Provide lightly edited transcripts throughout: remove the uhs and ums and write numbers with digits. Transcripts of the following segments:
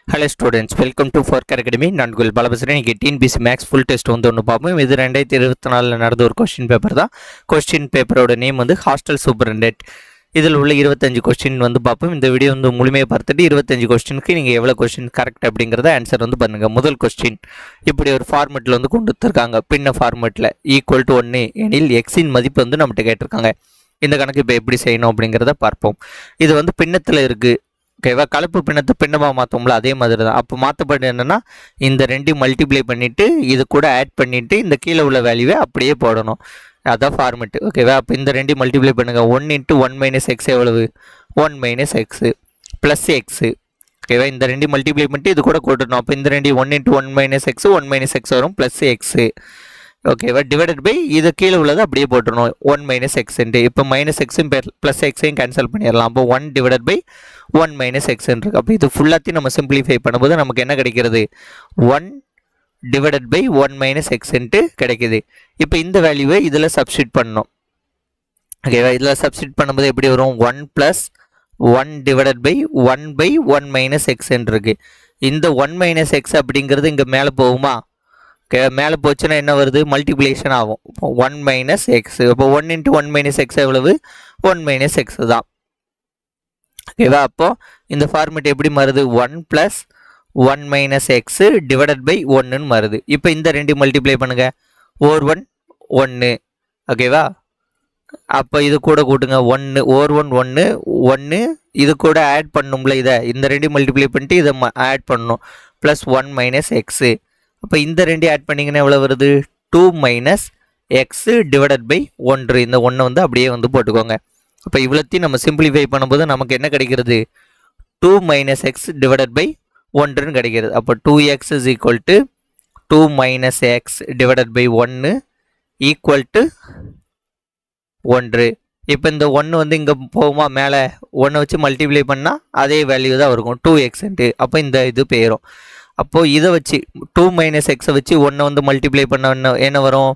Hello students, welcome to Fork Academy. நான் உங்கள் பாலபசரன். இங்கே டிஎன்பிஎஸ்சி மேக்ஸ் ஃபுல் டெஸ்ட் வந்து ஒன்று பார்ப்போம். இது 2024 நடந்த ஒரு கொஸ்டின் பேப்பர் தான். கொஸ்டின் பேப்பரோட நேம் வந்து ஹாஸ்டல் சூப்பரண்டென்ட். இதில் உள்ள 25 கொஸ்டின் வந்து பார்ப்போம். இந்த வீடியோ வந்து முழுமையாக பார்த்துட்டு 25 கொஸ்டினுக்கு நீங்கள் எவ்வளோ கொஸ்டின் கரெக்ட் அப்படிங்கிறத ஆன்சர் வந்து பண்ணுங்கள். முதல் கொஸ்டின் இப்படி ஒரு ஃபார்மெட்டில் வந்து கொண்டு வந்துருக்காங்க. பின்ன ஃபார்மெட்டில் ஈக்குவல் டு 1 எனில் எக்ஸின் மதிப்பு வந்து நம்மகிட்ட கேட்டிருக்காங்க. இந்த கணக்கு இப்போ எப்படி செய்யணும் அப்படிங்கிறத பார்ப்போம். இது வந்து பின்னத்தில் இருக்குது. ஓகேவா, கலப்பு பின்னத்தை பின்னமாக மாற்றோம்ல, அதே மாதிரி தான். அப்போ மாற்றப்பட்டு என்னென்னா இந்த ரெண்டையும் மல்டிப்ளை பண்ணிவிட்டு இது கூட ஆட் பண்ணிவிட்டு இந்த கீழே உள்ள வேல்யூவை அப்படியே போடணும். அதான் ஃபார்மெட்டு. ஓகேவா, அப்போ இந்த ரெண்டையும் மல்டிப்ளை பண்ணுங்கள். 1 × 1 - x எவ்வளவு? 1 - x ப்ளஸ் எக்ஸு. ஓகேவா, இந்த ரெண்டையும் மல்டிப்ளை பண்ணிட்டு இது கூட கூட்டணும். அப்போ இந்த ரெண்டையும் 1 × 1 - x 1 - x வரும் ப்ளஸ் எக்ஸு. ஓகேவா, டிவைடட் பை இது கீழே உள்ளது அப்படியே போட்டுருணும் 1 - x. இப்போ மைனஸ் எக்ஸும் ப்ளஸ் எக்ஸையும் கேன்சல் பண்ணிடலாம். அப்போ 1 / 1 - x இருக்கு. அப்போ இது ஃபுல்லாத்தையும் நம்ம சிம்பிளிஃபை பண்ணும்போது நமக்கு என்ன கிடைக்கிறது? 1 / 1 - x கிடைக்குது. இப்போ இந்த வேல்யூவை இதில் சப்ஸ்டியூட் பண்ணணும். ஓகேவா, இதில் சப்ஸ்டியூட் பண்ணும்போது எப்படி வரும்? 1 + 1 / 1/1 - x இருக்கு. இந்த 1 - x அப்படிங்கிறது இங்கே மேலே போகுமா? ஓகே, மேலே போச்சுன்னா என்ன வருது? மல்டிப்ளிகேஷன் ஆகும். 1 - x. அப்போ 1 × 1 - x எவ்வளவு? 1 - x தான். ஓகேவா, அப்போது இந்த ஃபார்மெட் எப்படி மாறுது? 1 + 1 - x / 1ன்னு மாறுது. இப்போ இந்த ரெண்டு மல்டிப்ளை பண்ணுங்கள். 1 1. ஓகேவா, அப்போ இது கூட கூட்டுங்க. 1 1 1 இது கூட ஆட் பண்ணணும்ல. இந்த ரெண்டு மல்டிப்ளை பண்ணிட்டு இதை ஆட் பண்ணணும். Plus 1 - x. அப்போ இந்த ரெண்டு ஆட் பண்ணிங்கன்னா எவ்வளோ வருது? 2 - x / 1. இந்த 1 வந்து அப்படியே வந்து போட்டுக்கோங்க. அப்போ இவ்வளோத்தையும் நம்ம சிம்பிளிஃபை பண்ணும்போது நமக்கு என்ன கிடைக்கிறது? 2 - x / 1ன்னு கிடைக்கிறது. அப்போ 2x = 2 - x / 1 = 1. இப்போ இந்த 1 வந்து இங்கே போகுமா? மேலே 1 வச்சு மல்டிப்ளை பண்ணால் அதே வேல்யூ தான் இருக்கும் 2x. அப்போ இந்த இது போயிடும். அப்போது இதை வச்சு 2 - x வச்சு 1 வந்து மல்டிப்ளை பண்ண என்ன வரும்?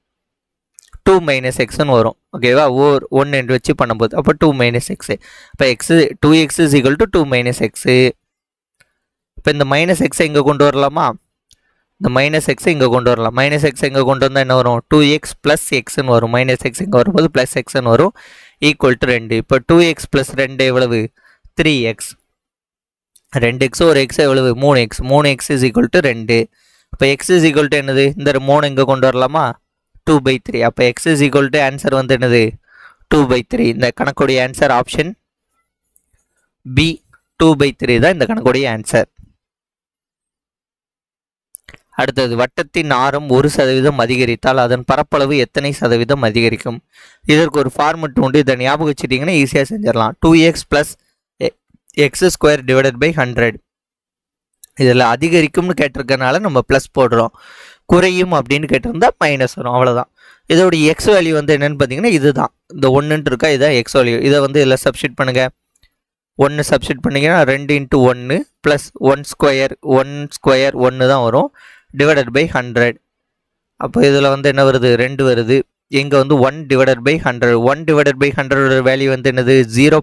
2 - xன்னு வரும். ஓகேவா, 1 வச்சு பண்ணும்போது அப்போ 2 - x. இப்போ 2x = 2 - x. இப்போ இந்த -x இங்கே கொண்டு வரலாமா? இந்த -x இங்கே கொண்டு வரலாம். -x இங்கே கொண்டு வந்தால் என்ன வரும்? 2x + xன்னு வரும். -x இங்கே வரும்போது ப்ளஸ் எக்ஸ்ன்னு வரும் = 2. இப்போ 2x + 2 எவ்வளவு? 3x. 2x ஒரு x எவ்வளவு? 3x. 3x = 2. இப்போ x = என்னது? இந்த 3 இங்கே கொண்டு வரலாமா? 2/3. அப்போ x = ஆன்சர் வந்து என்னது? 2/3. இந்த கணக்குடைய ஆன்சர் ஆப்ஷன் பி 2/3 தான் இந்த கணக்குடைய ஆன்சர். அடுத்தது, வட்டத்தின் ஆரம் 1% அதிகரித்தால் அதன் பரப்பளவு எத்தனை சதவீதம் அதிகரிக்கும்? இதற்கு ஒரு ஃபார்மெட் உண்டு. இதை ஞாபகம் வச்சுட்டிங்கன்னா ஈஸியாக செஞ்சிடலாம். 2x + x² / 100. இதில் அதிகரிக்கும்னு கேட்டிருக்கனால நம்ம ப்ளஸ் போடுறோம். குறையும் அப்படின்னு கேட்டிருந்தா மைனஸ் வரும். அவ்வளோதான். இதோடைய எக்ஸ் வேல்யூ வந்து என்னென்னு பார்த்தீங்கன்னா இதுதான். இந்த 1 இருக்கா, இதுதான் எக்ஸ் வேல்யூ. இதை வந்து இதில் சப்ஸ்டியூட் பண்ணுங்கள். 1 சப்ஸ்டியூட் பண்ணிங்கன்னா 2 × 1 + 1² 1 தான் வரும் / 100. அப்போ இதில் வந்து என்ன வருது? 2 வருது. இங்கே வந்து 1 / 100. 1 / 100 வேல்யூ வந்து என்னது?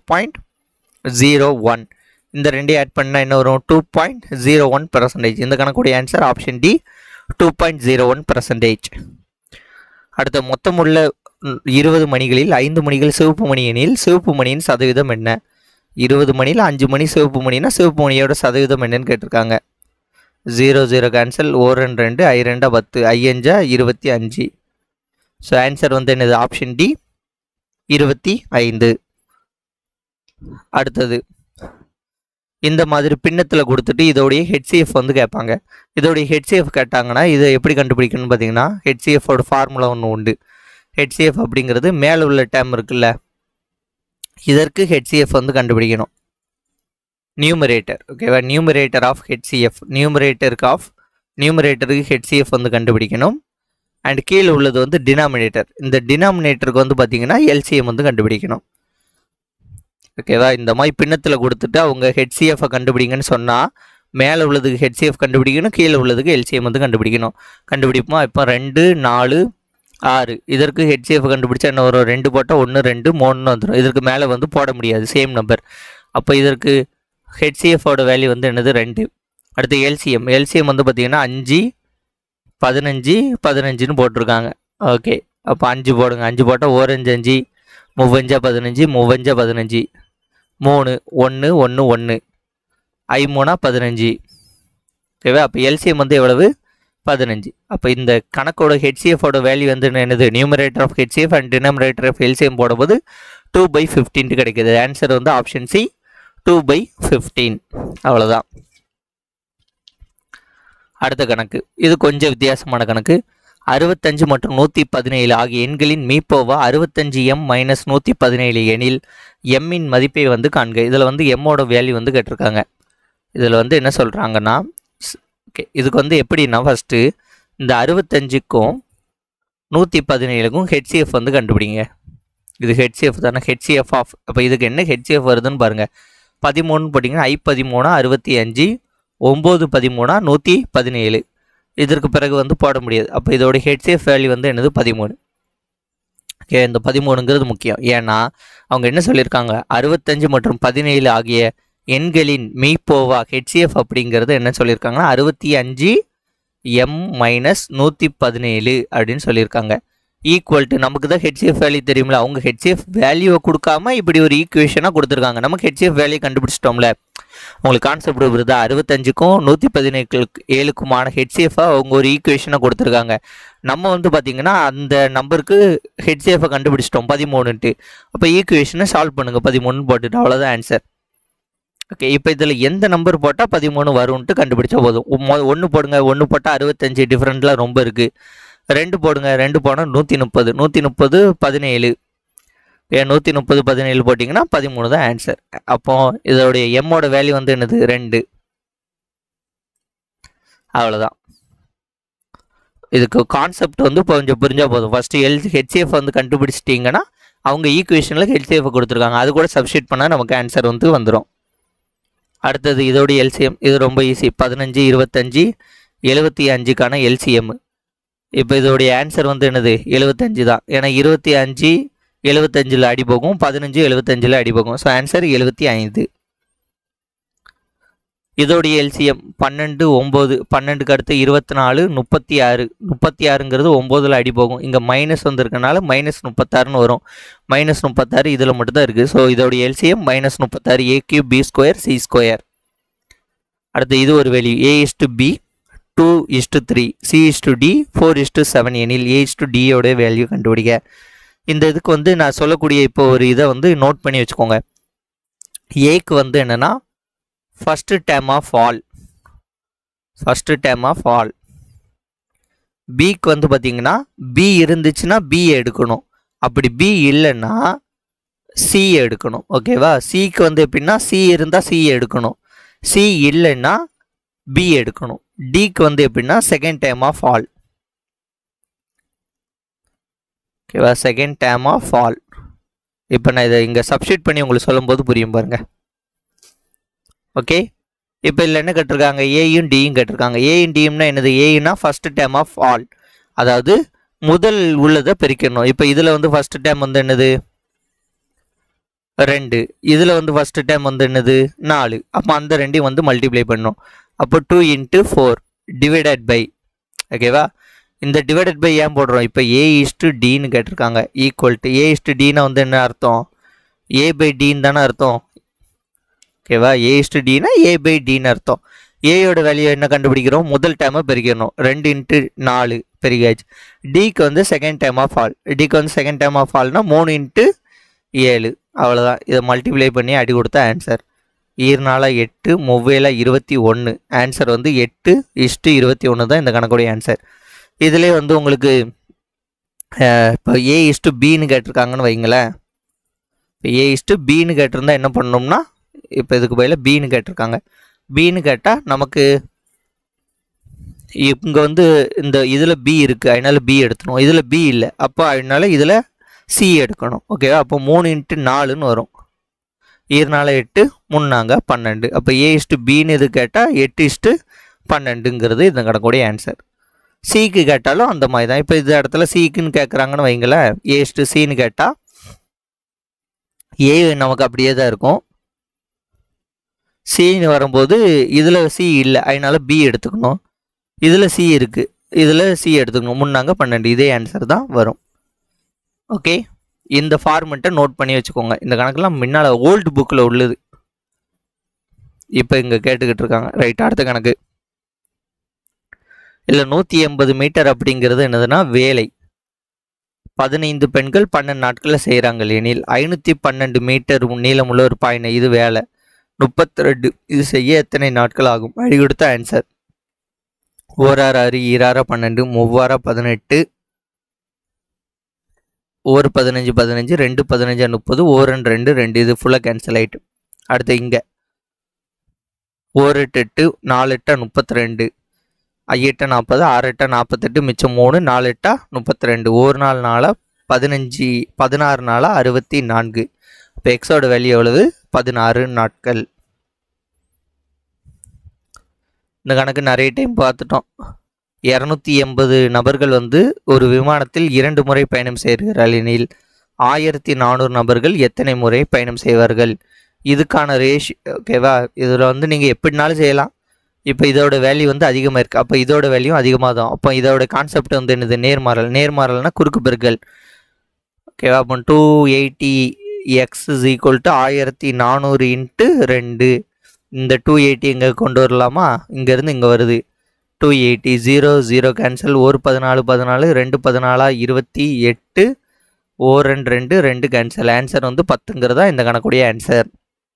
0.01. இந்த ரெண்டையும் ஆட் பண்ணால் என்ன வரும்? 2.01%. இந்த கணக்குடைய ஆன்சர் ஆப்ஷன் டி 2.01%. அடுத்த, மொத்தமுள்ள 20 மணிகளில் 5 மணிகள் சிவப்பு மணி எனில் சிவப்பு மணியின் சதவீதம் என்ன? 20 மணியில் 5 மணி சிவப்பு மணினா சிவப்பு மணியோட சதவீதம் என்னன்னு கேட்டிருக்காங்க. 0 0 cancel. 1 2 I 2 10 I 5 25. So answer வந்து என்னது? Option D 25. அடுத்தது, இந்த மாதிரி பின்னத்தில் கொடுத்துட்டு இதோடைய HCF வந்து கேட்பாங்க. இதோடைய HCF கேட்டாங்கன்னா இதை எப்படி கண்டுபிடிக்கணும்னு பார்த்தீங்கன்னா HCFோட ஃபார்முலா ஒன்று உண்டு. HCF அப்படிங்கிறது மேலே உள்ள டேர்ம் இருக்குல்ல, இதற்கு HCF வந்து கண்டுபிடிக்கணும். நியூமரேட்டர். ஓகேவா, நியூமரேட்டர் ஆஃப் HCF. நியூமரேட்டருக்கு HCF வந்து கண்டுபிடிக்கணும். அண்ட் கீழே உள்ளது வந்து டினாமினேட்டர். இந்த டினாமினேட்டருக்கு வந்து பார்த்தீங்கன்னா LCM வந்து கண்டுபிடிக்கணும். ஓகேவா, இந்த மாதிரி பின்னத்தில் கொடுத்துட்டு அவங்க HCF கண்டுபிடிங்கன்னு சொன்னால் மேலே உள்ளதுக்கு HCF கண்டுபிடிக்கணும், கீழே உள்ளதுக்கு LCM வந்து கண்டுபிடிப்போமா? இப்போ 2 4 6 இதற்கு HCF கண்டுபிடிச்சா என்ன வரும்? 2 போட்டால் 1 2 3 வந்துடும். இதற்கு மேலே வந்து போட முடியாது, சேம் நம்பர். அப்போ இதற்கு HCF ஓட வேல்யூ வந்து என்னது? 2. அடுத்து எல்சிஎம் வந்து பார்த்தீங்கன்னா 5 15 15ன்னு போட்டிருக்காங்க. ஓகே, அப்போ 5 போடுங்க. 5 போட்டால் 1 5 5 3 5 15 3 5 15 3 1 1 1 I 3 15. ஓகேவா? அப்போ எல்சிஎம் வந்து எவ்வளவு? 15. அப்போ இந்த கணக்கோட ஹெச்சிஎஃபோட வேல்யூ வந்து என்னது? Numerator of HCF and denominator of LCM போடும்போது 2/15 கிடைக்குது. ஆன்சர் வந்து ஆப்ஷன் சி 2/15. அவ்வளோதான். அடுத்த கணக்கு, இது கொஞ்சம் வித்தியாசமான கணக்கு. 65 மற்றும் 117 ஆகிய எண்களின் மீப்போவா 65m - 117 எனில் எம்மின் மதிப்பை வந்து காண்க. இதில் வந்து எம்மோட வேல்யூ வந்து கேட்டிருக்காங்க. இதில் வந்து என்ன சொல்கிறாங்கன்னா, ஓகே, இதுக்கு வந்து எப்படின்னா, ஃபஸ்ட்டு இந்த 65க்கும் 117க்கும் ஹெச்சிஎஃப் வந்து கண்டுபிடிங்க. இது ஹெச்சிஎஃப் தானே, ஹெச்சிஎஃப் ஆஃப். அப்போ இதுக்கு என்ன ஹெச்சிஎஃப் வருதுன்னு பாருங்கள். 13 போட்டிங்கன்னா I13 65 9 13 117. இதற்கு பிறகு வந்து போட முடியாது. அப்போ இதோட ஹெச்சிஎஃப் வேல்யூ வந்து என்னது? 13. ஓகே, இந்த 13ங்கிறது முக்கியம். ஏன்னா அவங்க என்ன சொல்லியிருக்காங்க, 65 மற்றும் 17 ஆகிய எண்களின் மீப்போவா ஹெச்சிஎஃப் அப்படிங்கிறது என்ன சொல்லியிருக்காங்கன்னா 65m - 117 அப்படின்னு சொல்லியிருக்காங்க. ஈக்குவல் டு, நமக்கு தான் ஹெச்சிஎஃப் வேல்யூ தெரியுமில்ல, அவங்க ஹெச்சிஎஃப் வேல்யூவை கொடுக்காம இப்படி ஒரு ஈக்குவேஷனாக கொடுத்துருக்காங்க. நமக்கு ஹெச்சிஎஃப் வேல்யூ கண்டுபிடிச்சிட்டோம்ல. உங்களுக்கு கான்செப்ட் வருதா? 65க்கும் 117க்குமான ஹெச்சிஎஃபாக அவங்க ஒரு ஈக்குவேஷனை கொடுத்துருக்காங்க. நம்ம வந்து பார்த்திங்கன்னா அந்த நம்பருக்கு ஹெச்சிஎஃபை கண்டுபிடிச்சிட்டோம் 13ன்ட்டு. அப்போ ஈக்குவேஷனை சால்வ் பண்ணுங்கள், 13 போட்டுட்டு. அவ்வளோதான் ஆன்சர். ஓகே, இப்போ இதில் எந்த நம்பர் போட்டால் 13 வரும்ன்ட்டு கண்டுபிடிச்சா போதும். 1 போடுங்க. 1 போட்டால் 65, டிஃப்ரெண்ட்லாம் ரொம்ப இருக்குது. 2 போடுங்க. 2 போனால் 130. 130 17. 130 17 போட்டிங்கன்னா 13 தான் ஆன்சர். அப்போ இதோடைய எம்மோட வேல்யூ வந்து என்னது? 2. அவ்வளோதான். இதுக்கு கான்செப்ட் வந்து கொஞ்சம் புரிஞ்சால் போதும். ஃபஸ்ட்டு ஹெச்சிஎஃப் வந்து கண்டுபிடிச்சிட்டிங்கன்னா அவங்க ஈக்குவேஷனில் ஹெச்சிஎஃப் கொடுத்துருக்காங்க. அது கூட சப்ஸ்டிட் பண்ணால் நமக்கு ஆன்சர் வந்து வந்துடும். அடுத்தது இதோடைய எல்சிஎம். இது ரொம்ப ஈஸி. 15 25 75க்கான எல்சிஎம். இப்போ இதோடைய ஆன்சர் வந்து என்னது? 75 தான். ஏன்னா 25 75ல் அடி போகும், 15 75ல் அடி போகும். So answer 75. இதோடைய எல்சிஎம் 12 9. 12க்கு அடுத்து 24 36. 36ங்கிறது 9ல் அடி போகும். இங்கே மைனஸ் வந்திருக்கனால -36ன்னு வரும். -36 இதில் மட்டும் தான் இருக்குது. ஸோ இதோடைய எல்சிஎம் -36 a³ b² c². அடுத்து இது ஒரு வேல்யூ a/b 2:3 c/d 4:7 எனில் a/d யோட வேல்யூ கண்டுபிடிக்க. இந்த இதுக்கு வந்து நான் சொல்லக்கூடிய இப்போ ஒரு இதை வந்து நோட் பண்ணி வச்சுக்கோங்க. ஏக்கு வந்து என்னென்னா ஃபஸ்ட்டு டேர்ம் ஆஃப் ஆல். பிக்கு வந்து பார்த்தீங்கன்னா பி இருந்துச்சுன்னா பி எடுக்கணும். அப்படி பி இல்லைன்னா சி எடுக்கணும். ஓகேவா? சிக்கு வந்து எப்படின்னா சி இருந்தால் சி எடுக்கணும், சி இல்லைன்னா பி எடுக்கணும். டிக்கு வந்து எப்படின்னா செகண்ட் டேர்ம் ஆஃப் ஆல். ஓகேவா? Second term of all. இப்போ நான் இதை இங்கே சப்ஸ்டிட் பண்ணி உங்களுக்கு சொல்லும்போது புரியும் பாருங்கள். ஓகே, இப்போ இதில் என்ன கேட்டிருக்காங்க? ஏயும் டியும் கேட்டிருக்காங்க. ஏயும் டியும்னா என்னது? ஏன்னா ஃபஸ்ட்டு டேர்ம் ஆஃப் ஆல், அதாவது முதல் உள்ளதை பிரிக்கணும். இப்போ இதில் வந்து ஃபஸ்ட்டு டேர்ம் வந்து என்னது? 2. இதில் வந்து ஃபஸ்ட்டு டேர்ம் வந்து என்னது? 4. அப்போ அந்த 2ஐயும் வந்து மல்டிப்ளை பண்ணணும். அப்போ 2 × 4 டிவைடட் பை. ஓகேவா? இந்த டிவைடட் பை ஏன் போடுறோம்? இப்போ a/dன்னு கேட்டிருக்காங்க. ஈக்குவல் டு a/dனா வந்து என்ன அர்த்தம்? a/dன்னு தானே அர்த்தம். ஓகேவா? a/dனா a/dன்னு அர்த்தம். ஏயோட வேல்யூ என்ன கண்டுபிடிக்கிறோம்? முதல் டேர்மை பெருக்கணும். 2 × 4 பெருகாச்சு. டிக்கு வந்து செகண்ட் டேர்ம் ஆஃப் ஆல். டிக்கு வந்து செகண்ட் டேர்ம் ஆஃப் ஆல்னா 3 × 7. அவ்வளோதான். இதை மல்டிப்ளை பண்ணி அடி கொடுத்தா ஆன்சர். 4 8 3 21. ஆன்சர் வந்து 8:21 தான் இந்த கணக்குடைய ஆன்சர். இதிலே வந்து உங்களுக்கு இப்போ a/bன்னு கேட்டிருக்காங்கன்னு வைங்களேன். இப்போ a/bன்னு கேட்டிருந்தா என்ன பண்ணணும்னா, இப்போ இதுக்கு பதிலாக பின்னு கேட்டிருக்காங்க. பின்னு கேட்டால் நமக்கு இங்கே வந்து இந்த இதில் பி இருக்குது, அதனால பி எடுத்துணும். இதில் பி இல்லை, அப்போ அதனால இதில் சி எடுக்கணும். ஓகேவா? அப்போ 3 × 4ன்னு வரும். 4 8 3 12. அப்போ a/bன்னு இது கேட்டால் 8:12ங்கிறது இந்த கணக்குடைய ஆன்சர். சிக்கு கேட்டாலும் அந்த மாதிரி தான். இப்போ இந்த இடத்துல சிக்குன்னு கேட்குறாங்கன்னு வைங்களேன். a/cன்னு கேட்டால் ஏ நமக்கு அப்படியே தான் இருக்கும். சின்னு வரும்போது இதில் சி இல்லை, அதனால பி எடுத்துக்கணும். இதில் சி இருக்குது, இதில் சி எடுத்துக்கணும். முன்னாங்க 12, இதே ஆன்சர் தான் வரும். ஓகே, இந்த ஃபார்மெட்டை நோட் பண்ணி வச்சுக்கோங்க. இந்த கணக்கெல்லாம் முன்னால் ஓல்டு புக்கில் உள்ளது, இப்போ இங்கே கேட்டுக்கிட்டு இருக்காங்க. ரைட், அடுத்த கணக்கு. இல்லை 180 மீட்டர் அப்படிங்கிறது என்னதுன்னா வேலை. 15 பெண்கள் 12 நாட்களில் செய்கிறாங்க எனில் 512 மீட்டர் நீளமுள்ள ஒரு பாயினை, இது வேலை. 32, இது செய்ய எத்தனை நாட்கள் ஆகும்? அடி கொடுத்த ஆன்சர். 1 6 6 2 12 3 18 1 15 15 2 15 30 1 2 2, இது ஃபுல்லாக கேன்சல் ஆகிட்டு. அடுத்து இங்கே 1 8 4 8 32, 5 8 40 6 8 48, மிச்சம் 3, 4 8 32, 1 நாள் 4 15 16 நாள் 64. இப்போ எக்ஸோட வேல்யூ எவ்வளவு? 16 நாட்கள். இந்த கணக்கு நிறைய டைம் பார்த்துட்டோம். 280 நபர்கள் ஒரு விமானத்தில் 2 முறை பயணம் செய்கிறார்கள் எனில் 1400 நபர்கள் எத்தனை முறை பயணம் செய்வார்கள்? இதுக்கான ரேஷியோ ஓகேவா? இதில் நீங்கள் எப்படினாலும் செய்யலாம். இப்போ இதோட வேல்யூ அதிகமாக இருக்குது, அப்போ இதோட வேல்யூ அதிகமாக தான். அப்போ இதோட கான்செப்ட் என்னது? நேர்மாறல். நேர்மாறல்னா குறுக்கு பெருக்கல். ஓகேவா? அப்போ 280x = 1400 × 2. இந்த 280 இங்கே கொண்டு வரலாமா? இங்கேருந்து இங்கே வருது 280. 0 0 கேன்சல். 1 14 14, 2 14 28, 1 2 2 கேன்சல். ஆன்சர் 10ங்கிறதா இந்த கணக்குடைய ஆன்சர்.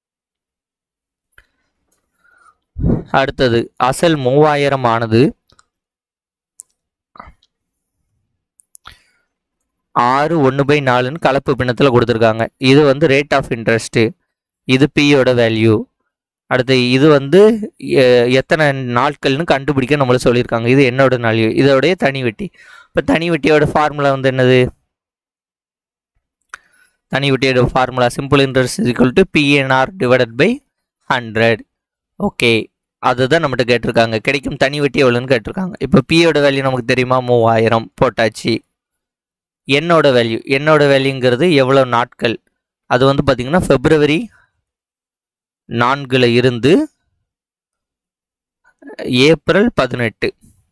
அடுத்தது அசல் 3000 ஆனது 6 1/4 கலப்பு பின்னத்தில் கொடுத்துருக்காங்க. இது ரேட் ஆஃப் இன்ட்ரெஸ்ட்டு, இது பியோட வேல்யூ. அடுத்து இது எத்தனை நாட்கள்னு கண்டுபிடிக்க நம்மளுக்கு சொல்லியிருக்காங்க. இது என்னோட வேல்யூ, இதோடைய தனி வட்டி. இப்போ தனி வட்டியோட ஃபார்முலா என்னது? தனி வட்டியோட formula simple interest = PNR / 100. Okay, அதுதான் நம்மகிட்ட கேட்டிருக்காங்க. கிடைக்கும் தனி வட்டி எவ்வளோன்னு கேட்டிருக்காங்க. இப்போ பியோட வேல்யூ நமக்கு தெரியுமா? 3000 போட்டாச்சு. என்னோட வேல்யூங்கிறது எவ்வளோ நாட்கள்? அது பார்த்திங்கன்னா February 4 இருந்து April 18.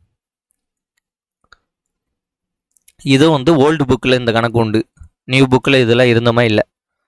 இது ஓல்டு புக்கில் இந்த கணக்கு உண்டு, நியூ புக்கில் இதெல்லாம் இருந்தோமா இல்லை.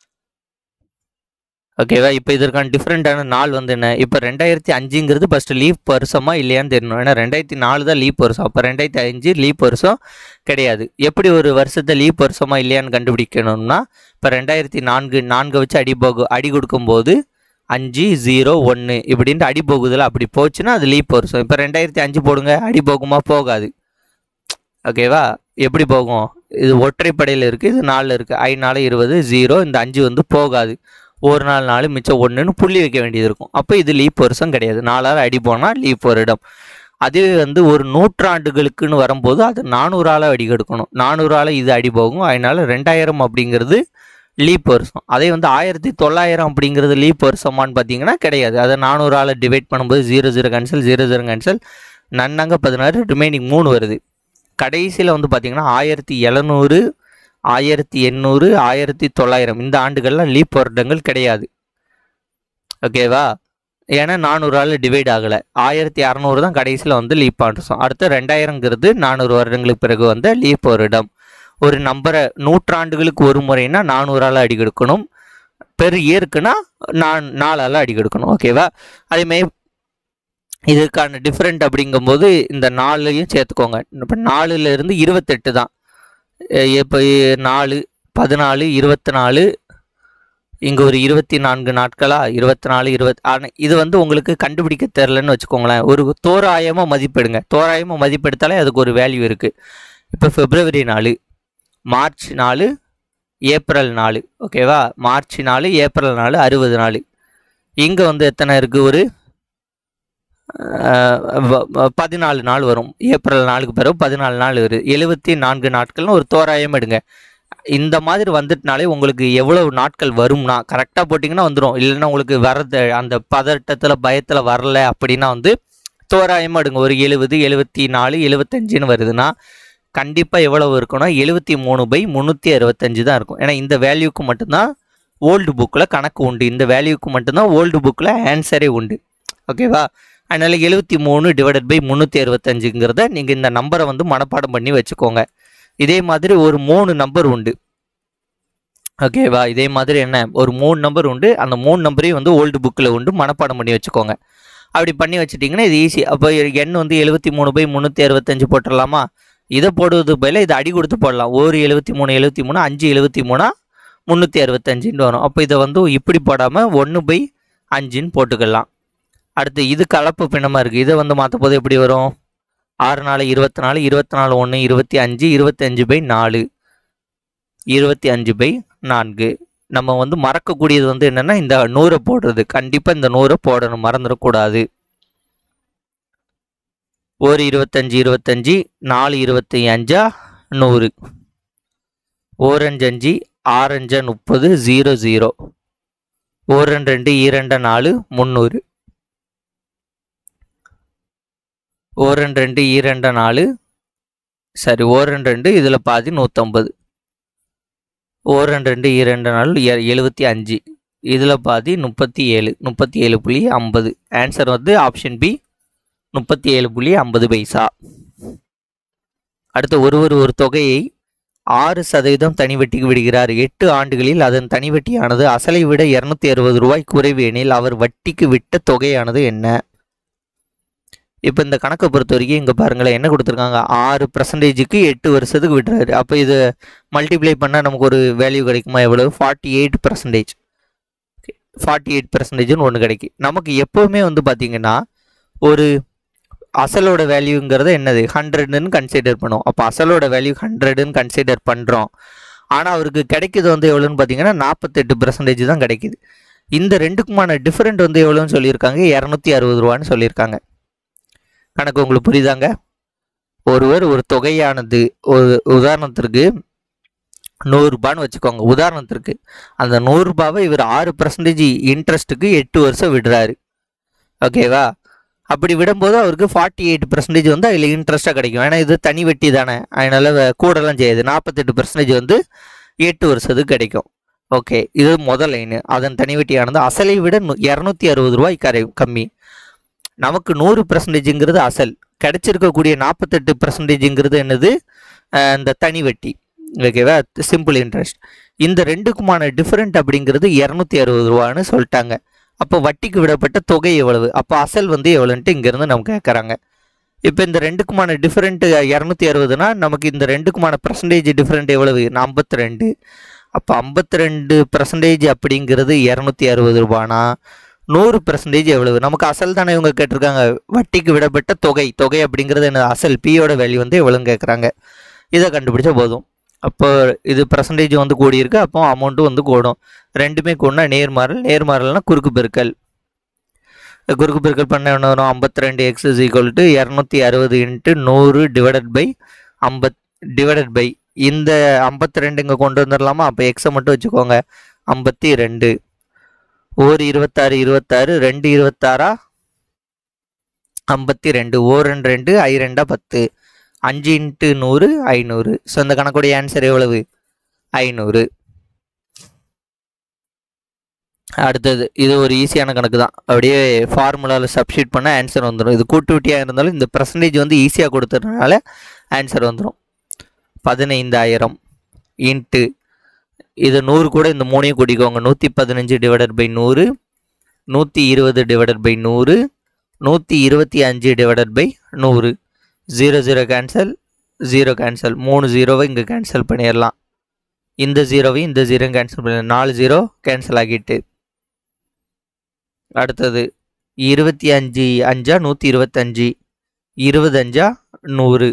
ஓகேவா? இப்போ இதற்கான டிஃப்ரெண்ட்டான நாள் என்ன? இப்போ 2005ங்கிறது ஃபஸ்ட்டு லீப் வருஷமா இல்லையான்னு தெரியணும். ஏன்னா 2004 தான் லீப் வருஷம். அப்போ 2005 லீப் வருஷம் கிடையாது. எப்படி ஒரு வருஷத்தை லீப் வருஷமா இல்லையான்னு கண்டுபிடிக்கணும்னா, இப்போ 2004 வச்சு அடி கொடுக்கும்போது 5 0 1 இப்படின்ட்டு அடி போகுதில்ல, அப்படி போச்சுன்னா அது லீப் வருஷம். இப்போ 2005 போடுங்க, அடி போகுமா? போகாது. ஓகேவா? எப்படி போகும்? இது ஒற்றைப்படையில் இருக்குது, இது 4 இருக்குது. 5 4 20 0, இந்த 5 போகாது. 1 நாள் 4 மிச்சம் 1ன்னு புள்ளி வைக்க வேண்டியது இருக்கும். அப்போ இது லீப் வருஷம் கிடையாது. 4ஆல் அடி போனால் லீப் வருடம். அதுவே ஒரு நூற்றாண்டுகளுக்குன்னு வரும்போது அது 400ஆல் அடி கொடுக்கணும். 400ஆல் இது அடி போகும். அதனால் 2000 அப்படிங்கிறது லீப் வருஷம். அதே 1900 அப்படிங்கிறது லீப் வருஷமானு பார்த்தீங்கன்னா கிடையாது. அதை 400ஆல் டிவைட் பண்ணும்போது 0 0 கேன்சல், 0 0 கேன்சல், நன்னாங்க 16, ரிமைனிங் 3 வருது. கடைசியில் பார்த்தீங்கன்னா 1700, 1800, 1900 இந்த ஆண்டுகள்லாம் லீப் வருடங்கள் கிடையாது. ஓகேவா? ஏன்னா 400ஆல் டிவைட் ஆகலை. 1600 தான் கடைசியில் லீப் வருஷம். அடுத்து 2000ங்கிறது 400 வருடங்களுக்கு பிறகு லீப் வருடம். ஒரு நம்பரை நூற்றாண்டுகளுக்கு ஒரு முறைன்னா 400ஆல் அடி கொடுக்கணும். பெர் இயருக்குன்னா 4ஆல் அடி கொடுக்கணும். ஓகேவா? அதேமாதிரி இதுக்கான டிஃப்ரெண்ட் அப்படிங்கும்போது இந்த 4ஐயும் சேர்த்துக்கோங்க. இப்போ 4லேருந்து 28 தான். இப்போ 4 14 24, இங்கே ஒரு 24 நாட்களா? 24 20. ஆனால் இது உங்களுக்கு கண்டுபிடிக்க தெரிலன்னு வச்சுக்கோங்களேன். ஒரு தோராயமாக மதிப்பெடுங்க. தோராயமாக மதிப்பெடுத்தாலே அதுக்கு ஒரு வேல்யூ இருக்குது. இப்போ February 4, March 4, April 4. ஓகேவா? March 4, April 4, 60 நாள். இங்கே எத்தனை இருக்குது? ஒரு 14 நாள் வரும். ஏப்ரல் 4க்கு பிறகு 14 நாள் வரும். 74 நாட்கள்னு ஒரு தோராயம் எடுங்க. இந்த மாதிரி வந்துட்டுனாலே உங்களுக்கு எவ்வளவு நாட்கள் வரும்னா கரெக்டாக போட்டிங்கன்னா வந்துடும். இல்லைன்னா உங்களுக்கு வர்றது அந்த பதட்டத்தில் பயத்தில் வரல அப்படின்னா தோராயமாக எடுங்க. ஒரு 70 74 75ன்னு வருதுன்னா கண்டிப்பாக எவ்வளவு இருக்குன்னா 73/365 தான் இருக்கும். ஏன்னா இந்த வேல்யூக்கு மட்டும்தான் ஓல்டு புக்கில் கணக்கு உண்டு. இந்த வேல்யூக்கு மட்டும்தான் ஓல்டு புக்கில் ஆன்சரே உண்டு. ஓகேவா? அதனால் 73 டிவைடட் பை 365ங்கிறத நீங்கள் இந்த நம்பரை வந்து மனப்பாடம் பண்ணி வச்சுக்கோங்க. இதே மாதிரி ஒரு 3 நம்பர் உண்டு. ஓகேவா? இதே மாதிரி என்ன ஒரு 3 நம்பர் உண்டு. அந்த 3 நம்பரையும் வந்து ஓல்டு புக்கில் உண்டு, மனப்பாடம் பண்ணி வச்சுக்கோங்க. அப்படி பண்ணி வச்சுட்டிங்கன்னா இது ஈஸி. அப்போ எண் வந்து 73 பை 365 போட்டுடலாமா? இதை போடுவது பதிலாக இதை அடி கொடுத்து போடலாம். ஒரு 73 73 5 73 365 வரும். அப்போ இதை வந்து இப்படி போடாமல் 1/5 போட்டுக்கலாம். அடுத்து இது கலப்பு பின்னமாக இருக்குது. இதை வந்து மாற்ற போது எப்படி வரும்? 6 4 24 24 1 25 25/4 25/4. நம்ம வந்து மறக்கக்கூடியது வந்து என்னென்னா இந்த 100 போடுறது. கண்டிப்பாக இந்த 100 போடணும், மறந்துடக்கூடாது. ஒரு 25 25 4 25 100 ஒரு 5 5 6 5 30 0 0 ஒரு 2 2 4 300 ஒரு 2 2 4 சரி ஒரு 2 இதில் பாதி 150 ஒரு 2 2 4 75 இதில் பாதி 37 37.50. ஆன்சர் வந்து ஆப்ஷன் பி 37.50 பைசா. அடுத்து ஒருவர் ஒரு தொகையை 6% தனி வட்டிக்கு விடுகிறார். 8 ஆண்டுகளில் அதன் தனி வட்டியானது அசலை விட 260 ரூபாய் குறைவு எனில் அவர் வட்டிக்கு விட்ட தொகையானது என்ன? இப்போ இந்த கணக்கை பொறுத்த வரைக்கும் இங்கே பாருங்களேன், என்ன கொடுத்துருக்காங்க? 6%க்கு 8 வருஷத்துக்கு விட்டுறாரு. அப்போ இது மல்டிப்ளை பண்ணால் நமக்கு ஒரு வேல்யூ கிடைக்குமா? எவ்வளவு? 48%. 48%ன்னு ஒன்று கிடைக்கும். நமக்கு எப்போவுமே வந்து பார்த்திங்கன்னா ஒரு அசலோட வேல்யூங்கிறத என்னது 100ன்னு கன்சிடர் பண்ணுவோம். அப்போ அசலோட வேல்யூ 100ன்னு கன்சிடர் பண்ணுறோம். ஆனால் அவருக்கு கிடைக்கிது வந்து எவ்வளோன்னு பார்த்தீங்கன்னா 48% தான் கிடைக்கிது. இந்த ரெண்டுக்குமான டிஃப்ரெண்ட் வந்து எவ்வளோன்னு சொல்லியிருக்காங்க? 260 ரூபான்னு சொல்லியிருக்காங்க. கணக்கு உங்களுக்கு புரியுதாங்க? ஒருவர் ஒரு தொகையானது ஒரு உதாரணத்திற்கு 100 ரூபான்னு வச்சுக்கோங்க. உதாரணத்திற்கு அந்த 100 ரூபாவை இவர் 6% இன்ட்ரெஸ்ட்டுக்கு 8 வருஷம் விடுறாரு. ஓகேவா? அப்படி விடும்போது அவருக்கு 48% வந்து அதில் இன்ட்ரெஸ்ட்டாக கிடைக்கும். ஏன்னா இது தனி வட்டி தானே, அதனால் கூடலாம் செய்யாது. 48% வந்து 8 வருஷத்துக்கு கிடைக்கும். ஓகே, இது முதல் லைனு. அதன் தனி வட்டியானது அசலை விட 260 ரூபாய் கம்மி. நமக்கு 100%ங்கிறது அசல், கிடைச்சிருக்கக்கூடிய 48%ங்கிறது என்னது? இந்த தனி வட்டி. ஓகேவா? Simple interest. இந்த ரெண்டுக்குமான டிஃபரெண்ட் அப்படிங்கிறது 260 ரூபான்னு சொல்லிட்டாங்க. அப்போ வட்டிக்கு விடப்பட்ட தொகை எவ்வளவு? அப்போ அசல் வந்து எவ்வளோன்ட்டு இங்கேருந்து நம்ம கேட்குறாங்க. இப்போ இந்த ரெண்டுக்குமான டிஃபரெண்ட் 260னா நமக்கு இந்த ரெண்டுக்குமான பர்சன்டேஜ் டிஃபரெண்ட் எவ்வளவு? 52. அப்போ 52% அப்படிங்கிறது 260 ரூபானா 100% எவ்வளவு? நமக்கு அசல் தானே இவங்க கேட்டிருக்காங்க. வட்டிக்கு விடப்பட்ட தொகை அப்படிங்கிறது என்ன? அசல் பியோட வேல்யூ வந்து எவ்வளோன்னு கேட்குறாங்க. இதை கண்டுபிடிச்சா போதும். அப்போ இது பர்சன்டேஜ் வந்து கூடியிருக்கு, அப்போ அமௌண்ட்டும் வந்து கூடும். ரெண்டுமே கூடனா நேர்மாறல்னா குறுக்கு பெருக்கல் பண்ண என்ன வரும்? 52x = 260 × 100 டிவைடட் பை இந்த 52 இங்கே கொண்டு வந்துடலாமா? அப்போ எக்ஸை மட்டும் வச்சுக்கோங்க. 52 ஒரு 26 26 2 26 52 ஒரு 2 I 2 10 5 × 100 500. ஸோ இந்த கணக்குடைய ஆன்சர் எவ்வளவு? 500. அடுத்தது இது ஒரு ஈஸியான கணக்கு தான். அப்படியே ஃபார்முலாவில் சப்ஸ்டியூட் பண்ண ஆன்சர் வந்துடும். இது கூட்டு வட்டியாக இருந்தாலும் இந்த பர்சன்டேஜ் வந்து ஈஸியாக கொடுத்ததுனால ஆன்சர் வந்துடும். 15000 இன்ட்டு இது 100 கூட இந்த 3ஐயும் கூட்டிக்கோங்க. 115 divided by 100 120 divided by 100 125 divided by 100. 0 0 cancel 0 cancel 3 0வை இங்கே கேன்சல் பண்ணிடலாம். இந்த 0வையும் இந்த 0 கேன்சல் பண்ணிடலாம். 4 0 கேன்சல் ஆகிட்டு. அடுத்தது 25 5 125 25 100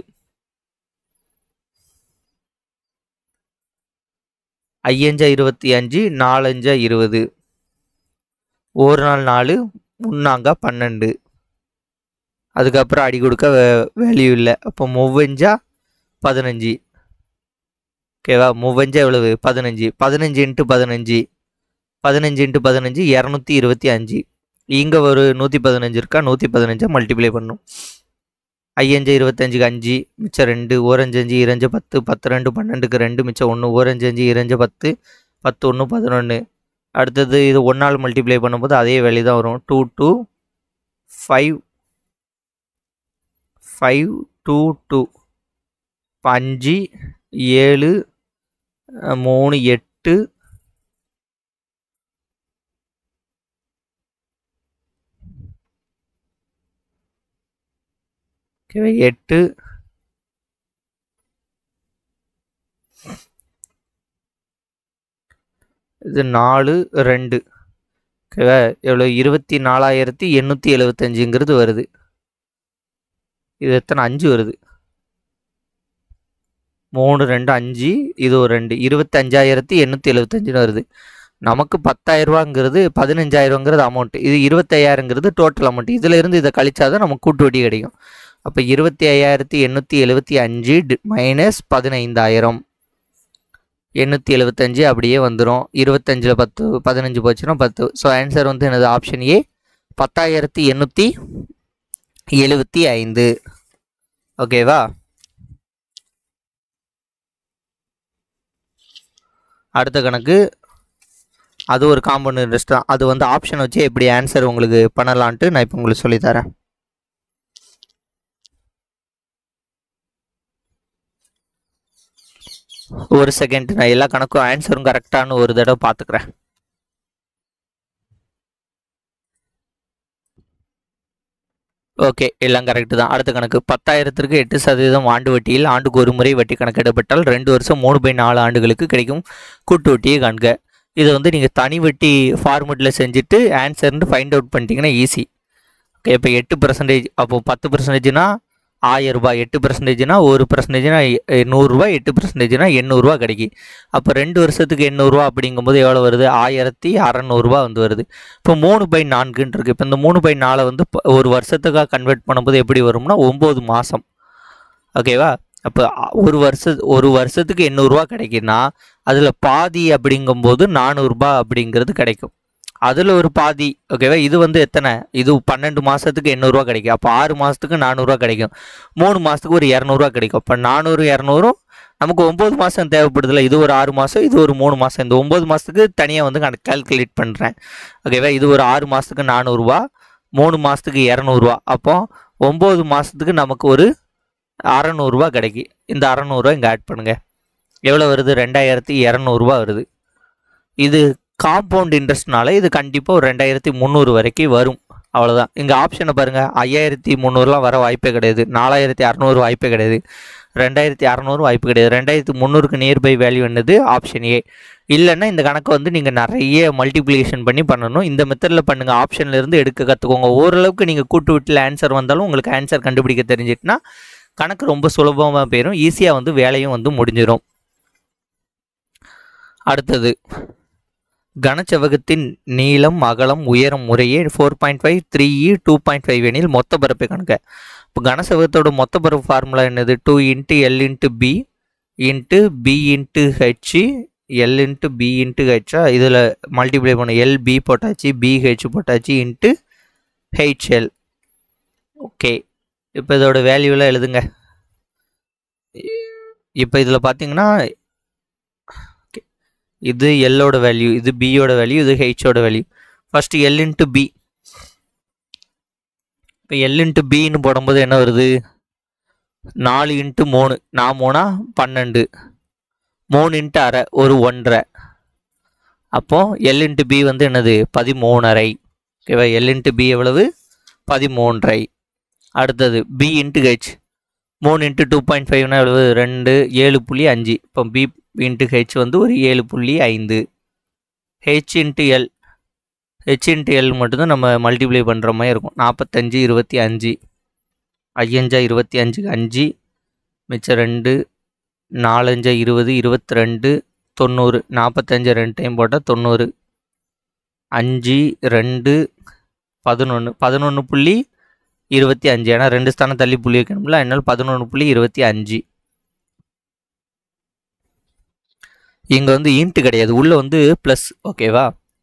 5 25 4 20 ஒரு நாள் 4 3 12. அதுக்கப்புறம் அடி கொடுக்க வேல்யூ இல்லை. அப்போ 3 15. ஓகேவா? 3 எவ்வளவு? 15. 15 × 15 15 × 15 225. இங்கே ஒரு 115 இருக்கா? 115 மல்டிப்ளை பண்ணும். 5 25க்கு 5 மிச்சம் 2 ஒரு 5 5 2 10 10 2 12க்கு 2 மிச்சம் 1 ஒரு 5 5 2 10 10 1 11 அடுத்தது இது 1ஆல் மல்டிப்ளை பண்ணும்போது அதே வேல்யூ தான் வரும். 2 2 5 5 2 2 5 7 3 8 8 இது 4 2 ஓகேவா? எவ்வளோ 24,875ங்கிறது வருது. இது எத்தனை 5 வருது? 3 2 5 இது ஒரு 2 25,875 வருது. நமக்கு 10,000 15,000 அமௌண்ட், இது 25,000 டோட்டல் அமௌண்ட். இதில் இருந்து இதை கழிச்சாதான் நமக்கு கூட்டு வட்டி கிடைக்கும். அப்போ 25,875 மைனஸ் 15,000 875 அப்படியே வந்துடும். 25ல் 10 15 போச்சுன்னா 10. ஸோ ஆன்சர் வந்து என்னது? Option A 10,875. ஓகேவா? அடுத்த கணக்கு அது ஒரு காம்பவுண்ட் இன்ட்ரெஸ்ட் தான். அது வந்து ஆப்ஷன் வச்சு எப்படி ஆன்சர் உங்களுக்கு பண்ணலான்ட்டு நான் இப்போ உங்களுக்கு சொல்லித்தரேன். ஒரு செகண்ட், நான் எல்லா கணக்கும் ஆன்சரும் கரெக்டானு ஒரு தடவை பார்த்துக்கிறேன். ஓகே, எல்லாம் கரெக்டு தான். அடுத்த கணக்கு 10,000க்கு 8% ஆண்டு வட்டியில் ஆண்டுக்கு ஒரு முறை வட்டி கணக்கிடப்பட்டால் 2 வருஷம் 3/4 ஆண்டுகளுக்கு கிடைக்கும் கூட்டு வட்டியை காண்க. இதை வந்து நீங்கள் தனி வட்டி ஃபார்மெட்டில் செஞ்சுட்டு ஆன்சர்னு ஃபைண்ட் அவுட் பண்ணிட்டீங்கன்னா ஈஸி. ஓகே, இப்போ 8%, அப்போ 10%னா 1000 ரூபாய், 8%னா 1%னா 100 ரூபாய், 8%னா 800 ரூபா கிடைக்கும். அப்போ 2 வருஷத்துக்கு 800 ரூபா அப்படிங்கும்போது எவ்வளோ வருது? 1600 ரூபா வந்து வருது. இப்போ 3/4 இருக்கு. இப்போ இந்த 3/4 வந்து ஒரு வருஷத்துக்காக கன்வெர்ட் பண்ணும்போது எப்படி வரும்னா 9 மாதம். ஓகேவா? அப்போ ஒரு வருஷத்துக்கு 800 ரூபா கிடைக்குன்னா அதில் பாதி அப்படிங்கும்போது 400 ரூபா அப்படிங்கிறது கிடைக்கும். அதில் ஒரு பாதி. ஓகேவா? இது வந்து எத்தனை? இது 12 மாதத்துக்கு 800 ரூபா கிடைக்கும். அப்போ 6 மாதத்துக்கு 400 ரூபா கிடைக்கும். 3 மாதத்துக்கு ஒரு 200 ரூபா கிடைக்கும். அப்போ 400 200 நமக்கு 9 மாதம் தேவைப்படுதில்ல. இது ஒரு 6 மாதம், இது ஒரு 3 மாதம். இந்த 9 மாதத்துக்கு தனியாக வந்து கால்குலேட் பண்ணுறேன். ஓகேவா? இது ஒரு 6 மாதத்துக்கு 400 ரூபா, 3 மாதத்துக்கு 200 ரூபா. அப்போ 9 மாதத்துக்கு நமக்கு ஒரு 600 ரூபா கிடைக்கும். இந்த 600 ரூபா இங்கே ஆட் பண்ணுங்கள். எவ்வளோ வருது? 2200 ரூபா வருது. இது காம்பவுண்ட் இன்ட்ரெஸ்ட்னால இது கண்டிப்பாக ஒரு 2300 வரைக்கும் வரும். அவ்வளோதான். இங்கே ஆப்ஷனை பாருங்கள். 5300லாம் வர வாய்ப்பே கிடையாது. 4600 வாய்ப்பே கிடையாது. 2600 வாய்ப்பு கிடையாது. 2300க்கு நியர்பை வேல்யூ என்னது? Option A. இல்லைன்னா இந்த கணக்கை வந்து நீங்கள் நிறைய மல்டிப்ளிகேஷன் பண்ணி பண்ணணும். இந்த மெத்தடில் பண்ணுங்கள். ஆப்ஷன்லேருந்து எடுக்க கற்றுக்கோங்க. ஓரளவுக்கு நீங்கள் கூட்டு வீட்டில் ஆன்சர் வந்தாலும் உங்களுக்கு ஆன்சர் கண்டுபிடிக்க தெரிஞ்சிட்டுனா கணக்கு ரொம்ப சுலபமாக போயிடும். ஈஸியாக வந்து வேலையும் வந்து முடிஞ்சிடும். அடுத்தது கனச்செவ்வகத்தின் நீளம் அகலம் உயரம் முறையே 4.5 3E 2.5 எனில் மொத்த பரப்பை கணக்க. இப்போ கனசெவ்வகத்தோட மொத்த பரப்பு ஃபார்முலா என்னது? 2 × L × B × B × H L × B × H. இதில் மல்டிப்ளை பண்ண LB போட்டாச்சு, BH போட்டாச்சு, இன்ட்டு HL. ஓகே, இப்போ இதோட வேல்யூலாம் எழுதுங்க. இப்போ இதில் பார்த்தீங்கன்னா இது எல்லோட வேல்யூ, இது பியோட வேல்யூ, இது ஹெச்சோட வேல்யூ. First L × B. இப்போ L × Bன்னு போடும்போது என்ன வருது? 4 × 3 4 12, 3 × அரை ஒரு 1.5. அப்போ L × B வந்து என்னது? 13.5. ஓகேவா? L × B எவ்வளவு? 13.5. அடுத்தது B × H 3 × 2.5னா எவ்வளவு? 2 7.5. இப்போ B × H வந்து ஒரு 7.5. H × L, H × L மட்டும்தான் நம்ம மல்டிப்ளை பண்ணுற மாதிரி இருக்கும். 45 25 5 25 5 மிச்சம் 2 4 5 20 22 90. 45 2 டைம் போட்டால் 90. 5 2 11 11.25. ஏன்னா 2 ஸ்தானம் தள்ளி புள்ளி வைக்கணும்ல, அதனால 11.25. இங்கே வந்து இன்ட்டு கிடையாது, உள்ளே வந்து ப்ளஸ். ஓகேவா?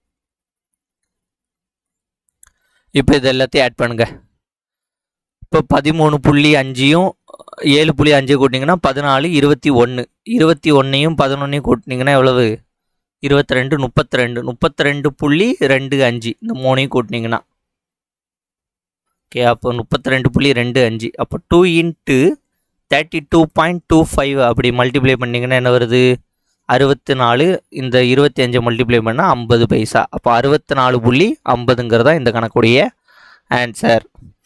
இப்போ இது எல்லாத்தையும் ஆட் பண்ணுங்க. இப்போ 13.5யும் 7.5 கூட்டிங்கன்னா 14 21. 21யும் 11யும் கூட்டினீங்கன்னா எவ்வளவு? 22 32 32.25 இந்த மூணையும் கூட்டினீங்கன்னா ஓகே அப்போ 32.25 அப்போ 2 இன்ட்டு 32.25 அப்படி மல்டிப்ளை பண்ணிங்கன்னா என்ன வருது 64 இந்த 25 மல்டிப்ளை பண்ணால் 50 பைசா அப்போ 64.50ங்கிறதா இந்த கணக்குடைய ஆன்சர்.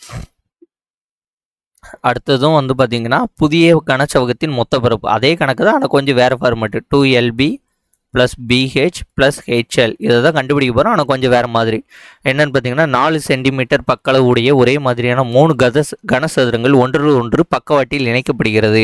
அடுத்ததும் வந்து பார்த்தீங்கன்னா புதிய கனசெவகத்தின் மொத்த பரப்பு அதே கணக்கு தான் ஆனால் கொஞ்சம் வேறு ஃபார்மேட்டு 2LB + BH + HL இதை தான் கண்டுபிடிக்க போகிறோம் ஆனால் கொஞ்சம் வேறு மாதிரி. என்னென்னு பார்த்தீங்கன்னா 4 சென்டிமீட்டர் பக்களவு உடைய ஒரே மாதிரியான 3 கனசதுரங்கள் ஒன்று ஒன்று பக்கவாட்டில் இணைக்கப்படுகிறது.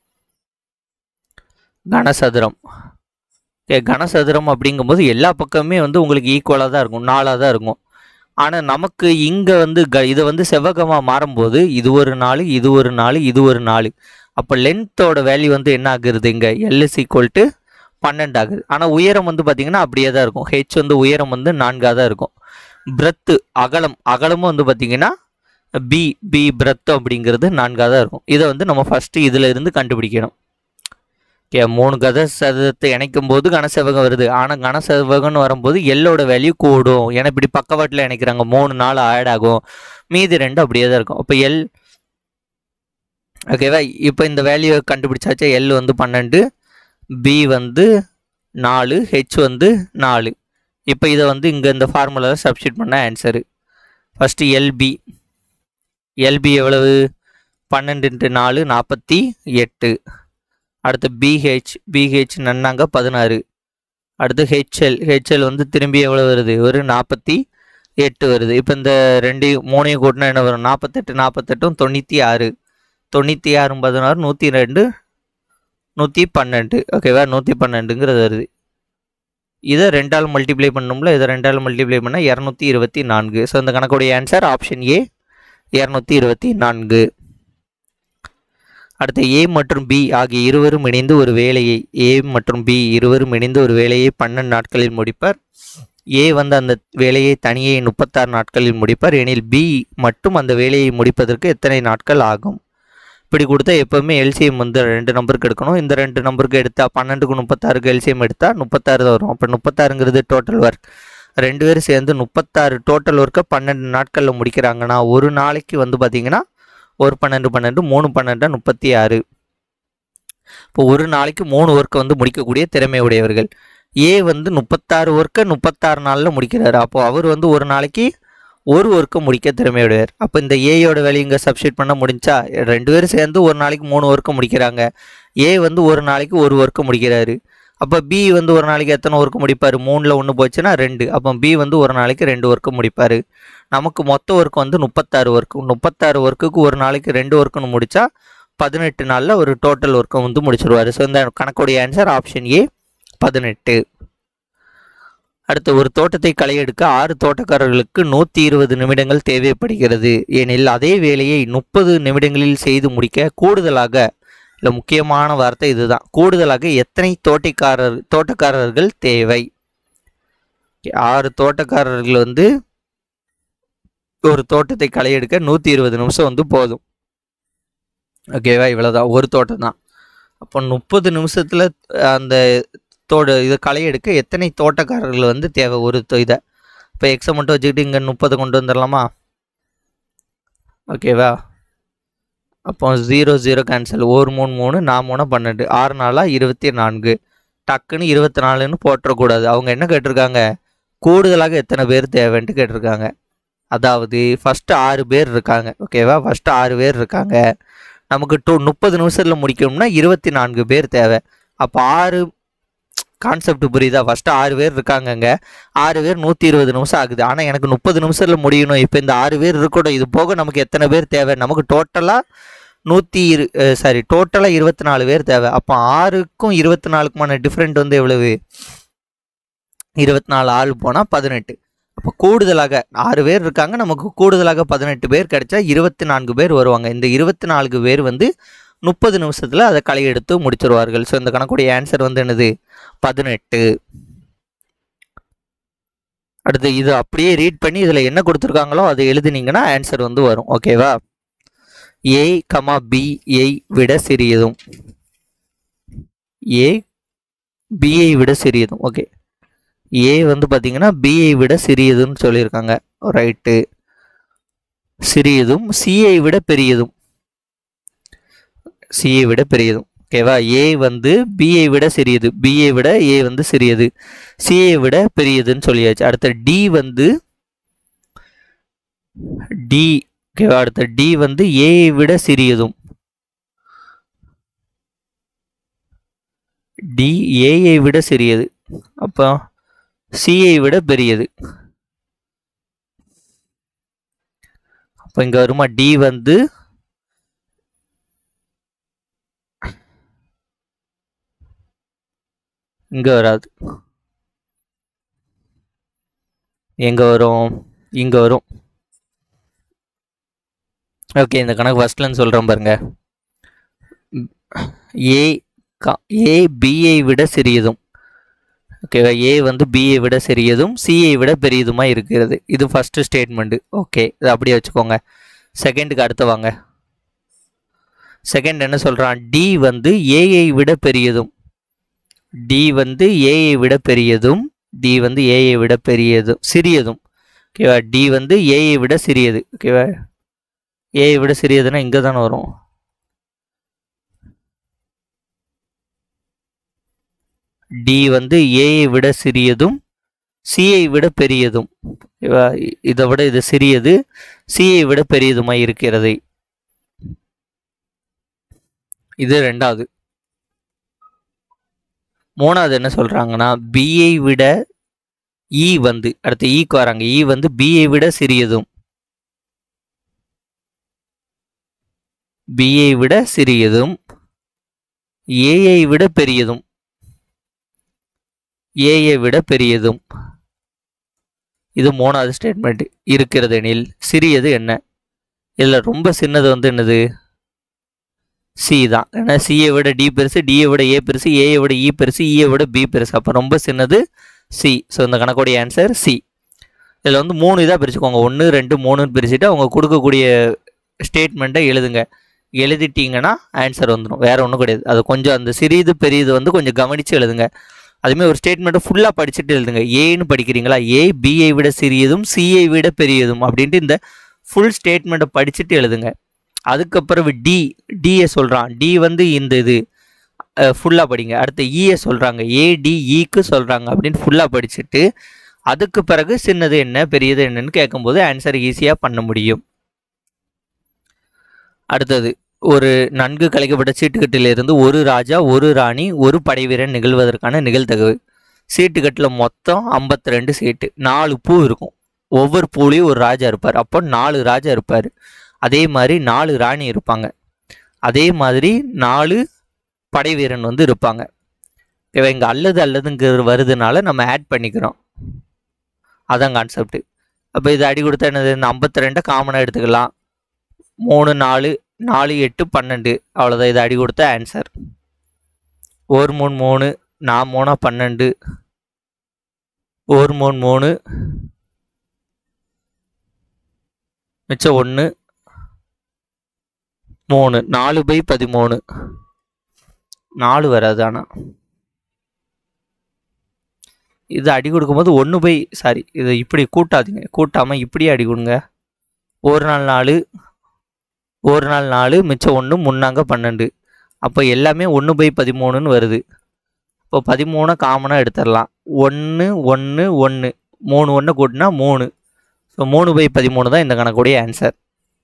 கனசதுரம் கனசதுரம் அப்படிங்கும்போது எல்லா பக்கமே வந்து உங்களுக்கு ஈக்குவலாக தான் இருக்கும் 4ஆக தான் இருக்கும். ஆனால் நமக்கு இங்கே வந்து இதை வந்து செவ்வகமாக மாறும்போது இது ஒரு 4 இது ஒரு 4 இது ஒரு 4 அப்போ லென்த்தோட வேல்யூ வந்து என்ன ஆகுறது இங்கே L = 12 ஆகுது. ஆனால் உயரம் வந்து பார்த்திங்கன்னா அப்படியே தான் இருக்கும். ஹெச் வந்து உயரம் வந்து 4ஆக தான் இருக்கும். பிரெத்து அகலமும் வந்து பார்த்திங்கன்னா பி பிரெத்து அப்படிங்கிறது 4ஆக தான் இருக்கும். இதை வந்து நம்ம ஃபஸ்ட்டு இதில் இருந்து கண்டுபிடிக்கணும். ஓகே 3 கனசதுரத்தை இணைக்கும் போது கனசெவகம் வருது. ஆனால் கனசெவகம்னு வரும்போது எல்லோட வேல்யூ கூடும். ஏன்னா இப்படி பக்கவாட்டில் இணைக்கிறாங்க 3 4 ஆட் ஆகும். மீதி 2 அப்படியே தான் இருக்கும். அப்போ எல் ஓகேவா இப்போ இந்த வேல்யூ கண்டுபிடிச்சாச்சா எல் வந்து 12 பி வந்து 4 ஹெச் வந்து 4. இப்போ இதை வந்து இங்கே இந்த ஃபார்முலாவில் சப்ஸ்டியூட் பண்ண ஆன்சரு. ஃபஸ்ட்டு எல்பி எவ்வளவு 12 × 4 48. அடுத்து பிஹெச் நன்னாங்க 16. அடுத்து ஹெச்எல் வந்து திரும்பி எவ்வளோ வருது ஒரு 48 வருது. இப்போ இந்த 3 கூட்டினா என்ன வரும் 48 96 96 16 102 112 ஓகேவா 112ங்கிறது வருது. இதை 2ஆல் மல்டிப்ளை பண்ணோம்ல இதை 2ஆல் மல்டிப்ளை பண்ணால் 224. ஸோ இந்த கணக்குடைய ஆன்சர் ஆப்ஷன் ஏ 224. அடுத்து ஏ மற்றும் பி ஆகிய இருவரும் இணைந்து ஒரு வேலையை 12 நாட்களில் முடிப்பார். ஏ வந்து அந்த வேலையை தனியே 36 நாட்களில் முடிப்பார். எனில் பி மட்டும் அந்த வேலையை முடிப்பதற்கு எத்தனை நாட்கள் ஆகும்? இப்படி கொடுத்தா எப்போவுமே எல்சிஎம் வந்து 2 நம்பருக்கு எடுக்கணும். இந்த 2 நம்பருக்கு எடுத்தால் 12க்கு 36க்கு எல்சிஎம் எடுத்தால் 36 தான் வரும். அப்போ 36ங்கிறது டோட்டல் ஒர்க். 2 பேரும் சேர்ந்து 36 டோட்டல் ஒர்க்கை 12 நாட்களில் முடிக்கிறாங்கன்னா ஒரு நாளைக்கு வந்து பார்த்திங்கன்னா ஒரு 12 3 12 36. இப்போ ஒரு நாளைக்கு 3 ஒர்க்கை வந்து முடிக்கக்கூடிய திறமை உடையவர்கள். ஏ வந்து 36 ஒர்க்கை 36 நாளில் முடிக்கிறாரு. அப்போது அவர் வந்து ஒரு நாளைக்கு ஒரு ஒர்க்கை முடிக்க திறமையுடையவர். அப்போ இந்த ஏயோட வேலையை இங்கே சப்ஸ்டியூட் பண்ண முடிஞ்சா 2 பேரும் சேர்ந்து ஒரு நாளைக்கு 3 ஒர்க்கை முடிக்கிறாங்க. ஏ வந்து ஒரு நாளைக்கு ஒரு ஒர்க்கை முடிக்கிறாரு. அப்போ பி வந்து ஒரு நாளைக்கு எத்தனை ஒர்க்கு முடிப்பார் 3ல் 1 போச்சுன்னா 2. அப்போ பி வந்து ஒரு நாளைக்கு 2 ஒர்க்கு முடிப்பார். நமக்கு மொத்த ஒர்க்கு வந்து 36 ஒர்க்கு. 36 ஒர்க்குக்கு ஒரு நாளைக்கு 2 ஒர்க்குன்னு முடித்தா 18 நாளில் ஒரு டோட்டல் ஒர்க்கை வந்து முடிச்சிருவார். ஸோ இந்த கணக்குடைய ஆன்சர் ஆப்ஷன் ஏ 18. அடுத்து ஒரு தோட்டத்தை களை எடுக்க 6 தோட்டக்காரர்களுக்கு 120 நிமிடங்கள் தேவைப்படுகிறது. ஏனெனில் அதே வேலையை 30 நிமிடங்களில் செய்து முடிக்க கூடுதலாக இல்லை முக்கியமான வார்த்தை இதுதான் கூடுதலாக எத்தனை தோட்டக்காரர்கள் தேவை? 6 தோட்டக்காரர்கள் வந்து ஒரு தோட்டத்தை களை எடுக்க 120 நிமிஷம் வந்து போதும். ஓகேவா இவ்வளோதான் ஒரு தோட்டம் தான். அப்போ 30 நிமிஷத்தில் அந்த இதை களை எடுக்க எத்தனை தோட்டக்காரர்கள் வந்து தேவை ஒரு இதை? இப்போ எக்ஸை மட்டும் வச்சுக்கிட்டு இங்கே 30 கொண்டு வந்துடலாமா? ஓகேவா அப்போ 0 0 கேன்சல் 1 3 3 4 3 12 6 4 24 டக்குன்னு 24ன்னு போட்டுறக்கூடாது. அவங்க என்ன கேட்டிருக்காங்க கூடுதலாக எத்தனை பேர் தேவைன்ட்டு கேட்டிருக்காங்க. அதாவது ஃபஸ்ட்டு 6 பேர் இருக்காங்க. ஓகேவா ஃபஸ்ட்டு 6 பேர் இருக்காங்க. நமக்கு 30 நிமிஷத்தில் முடிக்கணும்னா 24 பேர் தேவை. அப்போ 6 கான்செப்ட் புரியுதா? ஃபஸ்ட்டு 6 பேர் இருக்காங்கங்க. 6 பேர் 120 நிமிஷம் ஆகுது. ஆனால் எனக்கு 30 நிமிஷத்தில் முடியணும். இப்போ இந்த 6 பேர் இருக்கட்டும். இது போக நமக்கு எத்தனை பேர் தேவை? நமக்கு டோட்டலாக 24 பேர் தேவை. அப்போ 6க்கும் 24க்குமான டிஃப்ரெண்ட் வந்து எவ்வளவு? 24 ஆள் போனால் 18. அப்போ கூடுதலாக 6 பேர் இருக்காங்க. நமக்கு கூடுதலாக 18 பேர் கிடைச்சா 24 பேர் வருவாங்க. இந்த 24 பேர் வந்து 30 நிமிஷத்தில் அதை களை எடுத்து முடிச்சிருவார்கள். ஸோ இந்த கணக்குடைய ஆன்சர் வந்து என்னது 18. அடுத்து இது அப்படியே ரீட் பண்ணி இதில் என்ன கொடுத்துருக்காங்களோ அதை எழுதுனீங்கன்னா ஆன்சர் வந்து வரும். ஓகேவா ஏ பி ஐ விட சிறியதும் ஏ பிஐ விட சிறியதும். ஓகே ஏ வந்து பார்த்தீங்கன்னா பிஐ விட சிறியதுன்னு சொல்லியிருக்காங்க. ரைட்டு. சிறியதும் சிஐ விட பெரியதும். சிஐ விட பெரியதும். ஓகேவா? ஏ வந்து பிஐ விட சிறியது, பிஐ விட ஏ வந்து சிறியது, சிஐ விட பெரியதுன்னு சொல்லியாச்சு. அடுத்த டி வந்து டி. ஓகேவா? அடுத்த டி வந்து ஏஐ விட சிறியதும், டி ஏஐ விட சிறியது, அப்போ சிஐ விட பெரியது. அப்போ இங்கே வருமா? டி வந்து இங்கே வராது. எங்கே வரும்? இங்கே வரும். ஓகே, இந்த கணக்கு ஃபஸ்ட்லன்னு சொல்கிறேன் பாருங்க. ஏ பிஐ விட சிறியதும். ஓகேவா? ஏ வந்து பிஐ விட சிறியதும் சிஐ விட பெரியதுமா இருக்கிறது. இது ஃபஸ்ட்டு ஸ்டேட்மெண்ட்டு. ஓகே, இது அப்படியே வச்சுக்கோங்க. செகண்டுக்கு அடுத்து வாங்க. செகண்ட் என்ன சொல்கிறான்? டி வந்து ஏஐ விட பெரியதும், டி வந்து ஏஐ விட பெரியதும், டி வந்து ஏஐ விட பெரியதும் சிறியதும். ஓகேவா? டி வந்து ஏஐ விட சிறியது. ஓகேவா? ஏஐ விட சிறியதுன்னா இங்கே தானே வரும். டி வந்து ஏஐ விட சிறியதும் சிஐ விட பெரியதும். ஓகேவா? இதை விட இது சிறியது, சிஐ விட பெரியதுமாய் இருக்கிறது. இது ரெண்டாவது. மூணாவது என்ன சொல்றாங்கன்னா, பிஐ விட இ வந்து அடுத்து ஈக்கு வராங்க. இ வந்து பிஐ விட சிறியதும், பிஐ விட சிறியதும், ஏஐ விட பெரியதும், ஏஐ விட பெரியதும். இது மூணாவது ஸ்டேட்மெண்ட். இருக்கிறது எனில் சிறியது என்ன? இதில் ரொம்ப சின்னது வந்து என்னது? சி தான். ஏன்னா சியை விட டி பெருசு, டியை விட ஏ பெருசு, ஏயை விட இ பெருசு, இயை விட பி பெருசு. அப்போ ரொம்ப சின்னது சி. ஸோ இந்த கணக்குடைய ஆன்சர் சி. இதில் வந்து 3 இதாக பிரிச்சுக்கோங்க. 1 2 3ன்னு பிரிச்சுட்டு அவங்க கொடுக்கக்கூடிய ஸ்டேட்மெண்ட்டை எழுதுங்க. எழுதிட்டிங்கன்னா ஆன்சர் வந்துடும். வேறு ஒன்றும் கிடையாது. அது கொஞ்சம் அந்த சிறியது பெரியது வந்து கொஞ்சம் கவனித்து எழுதுங்க. அதுமாதிரி ஒரு ஸ்டேட்மெண்ட்டை ஃபுல்லாக படிச்சுட்டு எழுதுங்க. ஏன்னு படிக்கிறீங்களா? ஏ பிஐ விட சிறியதும் சிஐ விட பெரியதும் அப்படின்ட்டு இந்த ஃபுல் ஸ்டேட்மெண்ட்டை படிச்சுட்டு எழுதுங்க. அதுக்கப்புறம் டியை சொல்கிறான். டி வந்து இந்த இது ஃபுல்லாக படிங்க. அடுத்து இயை சொல்கிறாங்க, ஏடிஇக்கு சொல்கிறாங்க அப்படின்னு ஃபுல்லாக படிச்சுட்டு அதுக்கு பிறகு சின்னது என்ன பெரியது என்னன்னு கேட்கும்போது ஆன்சர் ஈஸியாக பண்ண முடியும். அடுத்தது, ஒரு நன்கு கலைக்கப்பட்ட சீட்டுக்கட்டிலிருந்து ஒரு ராஜா, ஒரு ராணி, ஒரு படைவீரன் நிகழ்வதற்கான நிகழ்தகவு. சீட்டுக்கட்டில் மொத்தம் 52 சீட்டு, 4 பூ இருக்கும். ஒவ்வொரு பூலையும் ஒரு ராஜா இருப்பார். அப்போ 4 ராஜா இருப்பார். அதே மாதிரி 4 ராணி இருப்பாங்க. அதே மாதிரி 4 படைவீரன் வந்து இருப்பாங்க. இங்கே அல்லதுங்கிறது வருதுனால நம்ம ஆட் பண்ணிக்கிறோம். அதான் கான்செப்ட். அப்போ இது அடி கொடுத்தா என்னது? இந்த 52 காமனாக எடுத்துக்கலாம். 3 4 4 8 12. அவ்வளோதான். இது அடி கொடுத்த ஆன்சர். 1 3 3 4 3 12, 1 3 3 மிச்சம் 1 3 4/13. 4 வராது. ஆனால் இது அடி கொடுக்கும்போது 1 இதை இப்படி கூட்டாதீங்க. கூட்டாமல் இப்படியே அடி கொடுங்க. 1 நாள் 4, 1 நாள் 4 மிச்சம் 1 முன்னாங்க 12. அப்போ எல்லாமே 1/13ன்னு வருது. இப்போ 13 காமனாக எடுத்துடலாம். 1 1 1 3 1 கூட்டினா 3. ஸோ 3/13 தான் இந்த கணக்குடைய ஆன்சர்.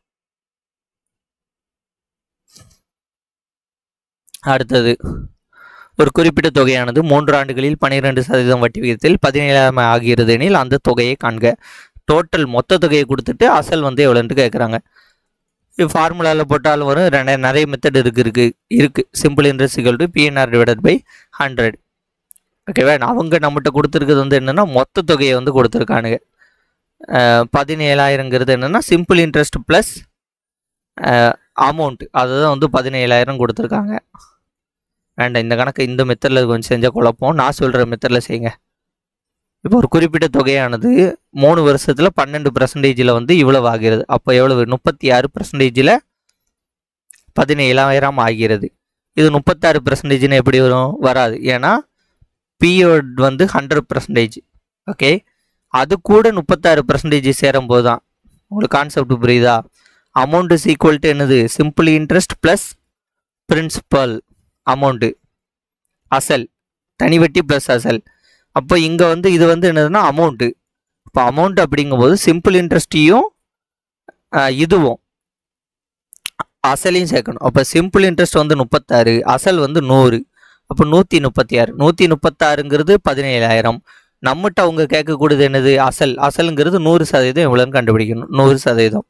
அடுத்தது, ஒரு குறிப்பிட்ட தொகையானது 3 ஆண்டுகளில் 12% வட்டி விகிதத்தில் 17 ஆகிறது எனில் அந்த தொகையை காண்க. டோட்டல் மொத்த தொகையை கொடுத்துட்டு அசல் வந்து எவ்வளோன்ட்டு கேட்குறாங்க. ஃபார்முலாவில் போட்டாலும் வரும். நிறைய மெத்தட் இருக்கு. Simple interest equal to PNR divided by 100. ஓகேவா? அவங்க நம்மகிட்ட கொடுத்துருக்கிறது வந்து என்னென்னா மொத்த தொகையை வந்து கொடுத்துருக்கானுங்க. 17,000ங்கிறது என்னென்னா சிம்பிள் இன்ட்ரெஸ்ட் ப்ளஸ் அமௌண்ட். அதுதான் வந்து 17,000 கொடுத்துருக்காங்க. வேண்டாம், இந்த கணக்கு இந்த மெத்தடில் கொஞ்சம் செஞ்சால் குழப்பம். நான் சொல்கிற மெத்தடில் செய்யுங்க. இப்போ ஒரு குறிப்பிட்ட தொகையானது 3 வருஷத்தில் 12% வந்து இவ்வளவு ஆகிறது. அப்போ எவ்வளவு? 36% 17,000 ஆகிறது. இது 36% எப்படி வரும்? வராது. ஏன்னா பியோட் வந்து 100%. ஓகே, அது கூட 36% சேரும் போது தான் உங்களுக்கு கான்செப்ட் புரியுதா? அமௌண்ட் இஸ் ஈக்குவல் டு என்னது? Simple interest plus principal amount, அசல், தனி வட்டி ப்ளஸ் அசல். அப்போ இங்கே வந்து இது வந்து என்னதுன்னா அமௌண்ட்டு. இப்போ அமௌண்ட் அப்படிங்கும்போது சிம்பிள் இன்ட்ரெஸ்ட்டையும் இதுவும் அசலையும் சேர்க்கணும். அப்போ சிம்பிள் இன்ட்ரெஸ்ட் வந்து 36, அசல் வந்து 100. அப்போ 136. 136ங்கிறது 17,000. நம்மகிட்ட அவங்க கேட்கக்கூடியது என்னது? அசலுங்கிறது 100% எவ்வளோன்னு கண்டுபிடிக்கணும். 100%.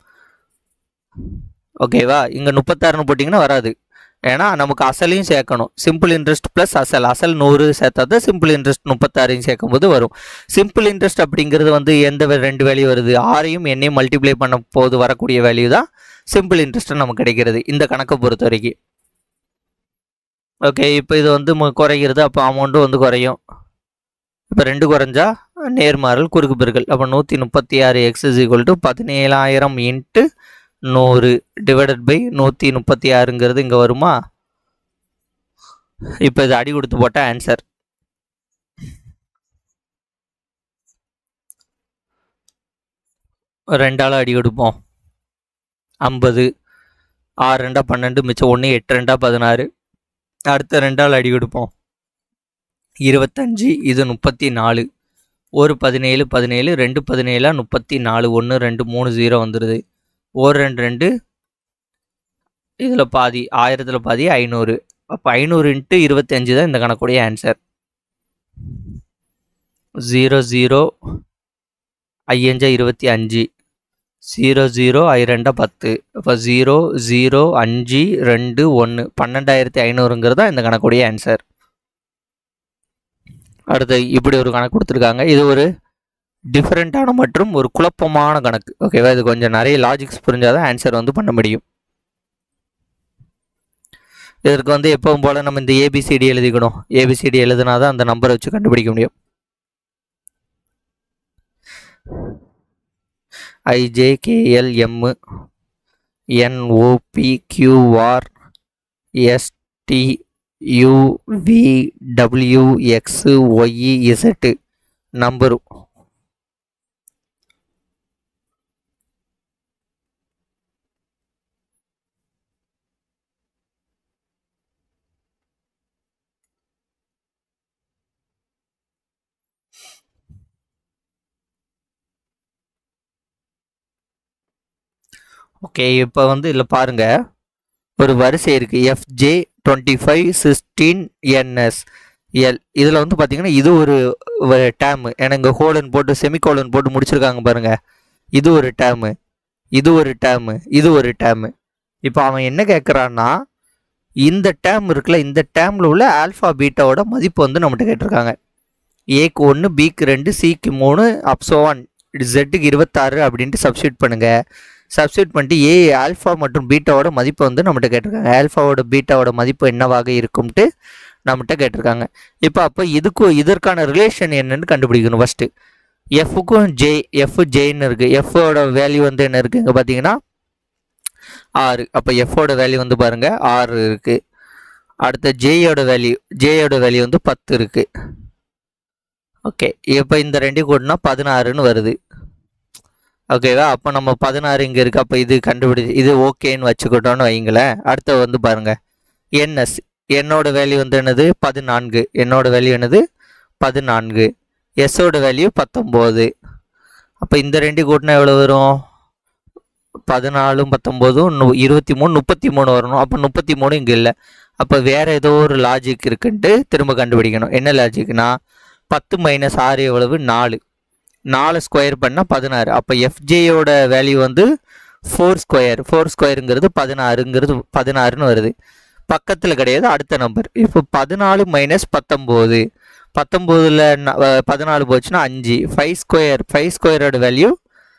ஓகேவா? இங்கே 36ன்னு போட்டிங்கன்னா வராது, ஏன்னா நமக்கு அசலையும் சேர்க்கணும். சிம்பிள் இன்ட்ரெஸ்ட் ப்ளஸ் அசல் 100 சேர்த்தா தான் சிம்பிள் இன்ட்ரெஸ்ட் 36 சேர்க்கும் போது வரும். சிம்பிள் இன்ட்ரெஸ்ட் அப்படிங்கிறது வந்து எந்த 2 வேல்யூ வருது? 6ஐயும் என்னையும் மல்டிப்ளை பண்ண போது வரக்கூடிய வேல்யூ தான் சிம்பிள் இன்ட்ரெஸ்ட்டு நமக்கு கிடைக்கிறது இந்த கணக்கை பொறுத்த வரைக்கும். ஓகே, இப்போ இது வந்து குறைகிறது, அப்போ அமௌண்ட்டும் வந்து குறையும். இப்போ 2 குறைஞ்சா நேர்மாறல் குறுக்கு பெருக்கல். அப்போ 136 x = 17,000 × 100 டிவைடட் பை 136ங்கிறது இங்கே வருமா? இப்போ இது அடி கொடுத்து போட்ட ஆன்சர். ரெண்டால் அடி கொடுப்போம். 50, 6 2 12, மிச்சம் 1, 8 2 16. அடுத்த 2ஆல் அடி கொடுப்போம். 25, இது 34. ஒரு 17 17, 2 17 34, 1 2 3 0 வந்துடுது. ஒரு 2 2, இதில் பாதி, 1000ல் பாதி 500. அப்போ 500 × 25 தான் இந்த கணக்குடைய ஆன்சர். 0 0 5 25, 0 0 2 10. அப்போ 0 0 5 2 1, 12,500ங்கிறது தான் இந்த கணக்குடைய ஆன்சர். அடுத்து இப்படி ஒரு கணக்கு கொடுத்துருக்காங்க. இது ஒரு டிஃப்ரெண்ட்டான மற்றும் ஒரு குழப்பமான கணக்கு. ஓகேவா? இது கொஞ்சம் நிறைய லாஜிக்ஸ் புரிஞ்சாதான் ஆன்சர் வந்து பண்ண முடியும். இதற்கு வந்து எப்பவும் போல் நம்ம இந்த ஏபிசிடி எழுதிக்கணும். ஏபிசிடி எழுதுனா தான் அந்த நம்பரை வச்சு கண்டுபிடிக்க முடியும். IJKLM NOPQR STUVWXYZ number. Okay, இப்போ வந்து இதில் பாருங்க, ஒரு வரிசை இருக்குது FJ 25 16 NS L. இதில் வந்து பார்த்தீங்கன்னா இது ஒரு டேர்மு, ஏன்னா இங்கே கோலன் போட்டு செமிகோலன் போட்டு முடிச்சிருக்காங்க பாருங்க. இது ஒரு டேர்மு, இது ஒரு டேர்மு, இது ஒரு டேர்மு. இப்போ அவன் என்ன கேட்குறான்னா, இந்த டேர்ம் இருக்குல்ல, இந்த டேர்மில் உள்ள ஆல்ஃபா பீட்டாவோட மதிப்பு வந்து நம்மகிட்ட கேட்டிருக்காங்க. ஏக்கு 1, பிக்கு 2, சிக்கு 3, அப்சோவான் ஜெட்டுக்கு 26 அப்படின்ட்டு சப்ஸ்டியூட் பண்ணுங்கள். சப்ஸ்டியூட் பண்ணிட்டு ஏ ஆல்ஃபா மற்றும் பீட்டாவோட மதிப்பு வந்து நம்மகிட்ட கேட்டிருக்காங்க. ஆல்ஃபாவோட பீட்டாவோட மதிப்பு என்னவாக இருக்கும்ட்டு நம்மகிட்ட கேட்டிருக்காங்க. இப்போ அப்போ இதற்கான ரிலேஷன் என்னன்னு கண்டுபிடிக்கணும். ஃபஸ்ட்டு எஃப்க்கும் எஃப் ஜேன்னு இருக்குது. எஃப்போட வேல்யூ வந்து என்ன இருக்குது இங்கே பார்த்தீங்கன்னா 6. அப்போ எஃப்போட வேல்யூ வந்து பாருங்கள் 6 இருக்குது. அடுத்த ஜேயோட வேல்யூ வந்து 10 இருக்குது. ஓகே, இப்போ இந்த 2 கூட்டினா 16ன்னு வருது. ஓகேவா? அப்போ நம்ம 16 இங்கே இருக்குது. அப்போ இது இது ஓகேன்னு வச்சுக்கிட்டோன்னு வைங்களேன். அடுத்த வந்து பாருங்கள் NS, என்னோட வேல்யூ வந்து என்னது 14. என்னோட வேல்யூ என்னது 14. எஸ்ஸோட வேல்யூ 19. அப்போ இந்த 2 கூட்டினா எவ்வளோ வரும்? 14 19 23 33 வரணும். அப்போ 33 இங்கே இல்லை. அப்போ வேறு ஏதோ ஒரு லாஜிக் இருக்குன்ட்டு திரும்ப கண்டுபிடிக்கணும். என்ன லாஜிக்னா 10 - 6 எவ்வளவு? 4. 4 ஸ்கொயர் பண்ணால் 16. அப்போ எஃப்ஜேயோட வேல்யூ வந்து 4 ஸ்கொயர். 4 ஸ்கொயருங்கிறது 16ன்னு வருது. பக்கத்தில் கிடையாது, அடுத்த நம்பர். இப்போ 14 - 19. 19ல் 14 போச்சுன்னா 5. 5 ஸ்கொயர். 5 ஸ்கொயரோட வேல்யூ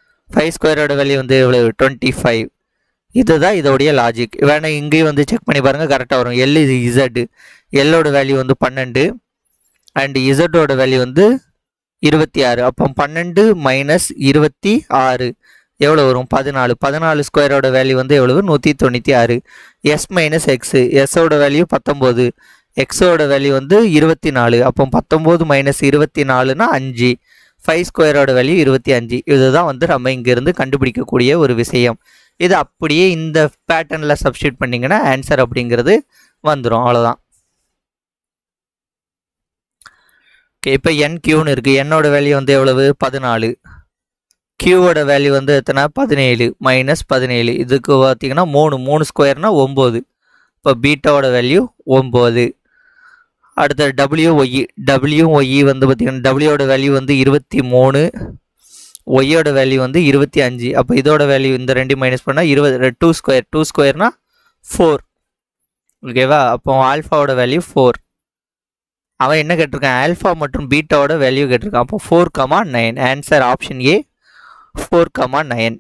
வந்து எவ்வளோ? 25. இதுதான் இதோடைய லாஜிக். வேணா இங்கேயும் வந்து செக் பண்ணி பாருங்கள், கரெக்டாக வரும். L இது Z. Lோட வேல்யூ வந்து 12 அண்ட் இசட்டோட வேல்யூ வந்து 26. அப்போ 12 - 26 எவ்வளோ வரும்? 14. 14 ஸ்கொயரோட வேல்யூ வந்து எவ்வளவு? 196. S - X. எஸ்ஸோட வேல்யூ 19. எக்ஸோட வேல்யூ வந்து 24. அப்போ 19 - 24னா 5. 5 ஸ்கொயரோட வேல்யூ 25. இதுதான் வந்து நம்ம இங்கேருந்து கண்டுபிடிக்கக்கூடிய ஒரு விஷயம். இது அப்படியே இந்த பேட்டர்னில் சப்ஸ்டியூட் பண்ணிங்கன்னா ஆன்சர் அப்படிங்கிறது வந்துடும். அவ்வளோதான். ஓகே, இப்போ என் கியூன்னு இருக்குது. என்னோட வேல்யூ வந்து எவ்வளவு? 14. கியூவோட வேல்யூ வந்து எத்தனை? 17 மைனஸ் 17. இதுக்கு பார்த்தீங்கன்னா 3 ஸ்கொயர்னா 9. இப்போ பீட்டாவோட வேல்யூ 9. அடுத்த டபிள்யூஒய் வந்து பார்த்தீங்கன்னா டபிள்யூவோட வேல்யூ வந்து 23, ஒய்யோட வேல்யூ வந்து 25. அப்போ இதோட வேல்யூ இந்த ரெண்டையும் மைனஸ் பண்ணால் 2 ஸ்கொயர்னா 4. ஓகேவா? அப்போ ஆல்ஃபாவோட வேல்யூ 4. அவன் என்ன கேட்டிருக்கான்? ஆல்ஃபா மற்றும் பீட்டாவோட வேல்யூ கேட்டிருக்கான். அப்போ 4,9. Answer option A 4,9.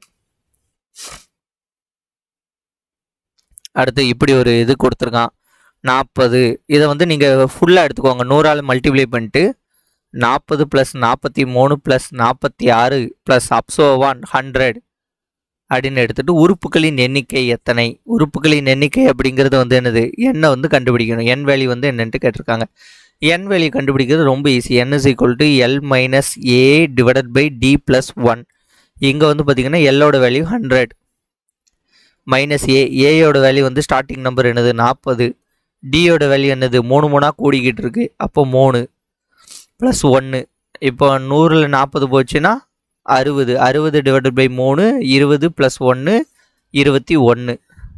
அடுத்து இப்படி ஒரு இது கொடுத்துருக்கான் 40. இதை வந்து நீங்கள் ஃபுல்லாக எடுத்துக்கோங்க. 100ஆல் மல்டிப்ளை பண்ணிட்டு 40 + 43 + 46 + அப்சோவான் 100 அப்படின்னு எடுத்துகிட்டு உறுப்புகளின் எண்ணிக்கை எத்தனை? உறுப்புகளின் எண்ணிக்கை அப்படிங்கிறது வந்து என்னது? எண்ணை வந்து கண்டுபிடிக்கணும். என் வேல்யூ வந்து என்னன்ட்டு கேட்டிருக்காங்க. என் வேல்யூ கண்டுபிடிக்கிறது ரொம்ப easy. n = L - A / D + 1. இங்கே வந்து பார்த்தீங்கன்னா எல்லோட வேல்யூ 100 மைனஸ் ஏயோட வேல்யூ வந்து ஸ்டார்டிங் நம்பர் என்னது? 40. டியோட வேல்யூ என்னது? 3 கூடிக்கிட்டு இருக்கு. அப்போ 3 + 1. இப்போ 100ல் 40 போச்சுன்னா 60. 60 / 3 20 + 1 21.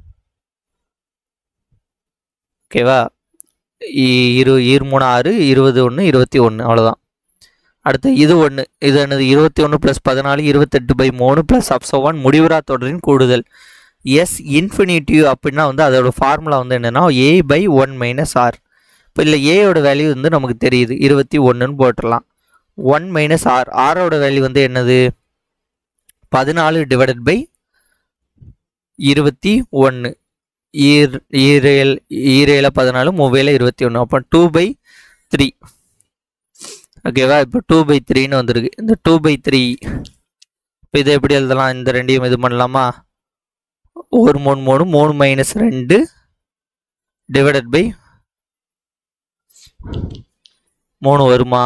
ஓகேவா? 23 6 21 21. அவ்வளோதான். அடுத்து இது 1. இது என்னது? 21 + 14 28/3 + அப்சோவான் முடிவுறா தொடரின் கூடுதல். எஸ் இன்ஃபினிட்டிவ் அப்படின்னா வந்து அதோட ஃபார்முலா வந்து என்னென்னா a/1 - r. இப்போ இல்லை ஏயோட வேல்யூ வந்து நமக்கு தெரியுது 21ன்னு போட்டுடலாம். 1 - r. ஆரோட வேல்யூ வந்து என்னது? 14 / 21. ஈரேல 14 மூவேல 21. அப்போ 2/3. ஓகேவா? இப்போ 2/3ன்னு வந்துருக்கு. இந்த 2/3 இப்போ இதை எப்படி எழுதலாம்? இந்த ரெண்டையும் இது பண்ணலாமா? 1 3 3 3 - 2 / 3 வருமா?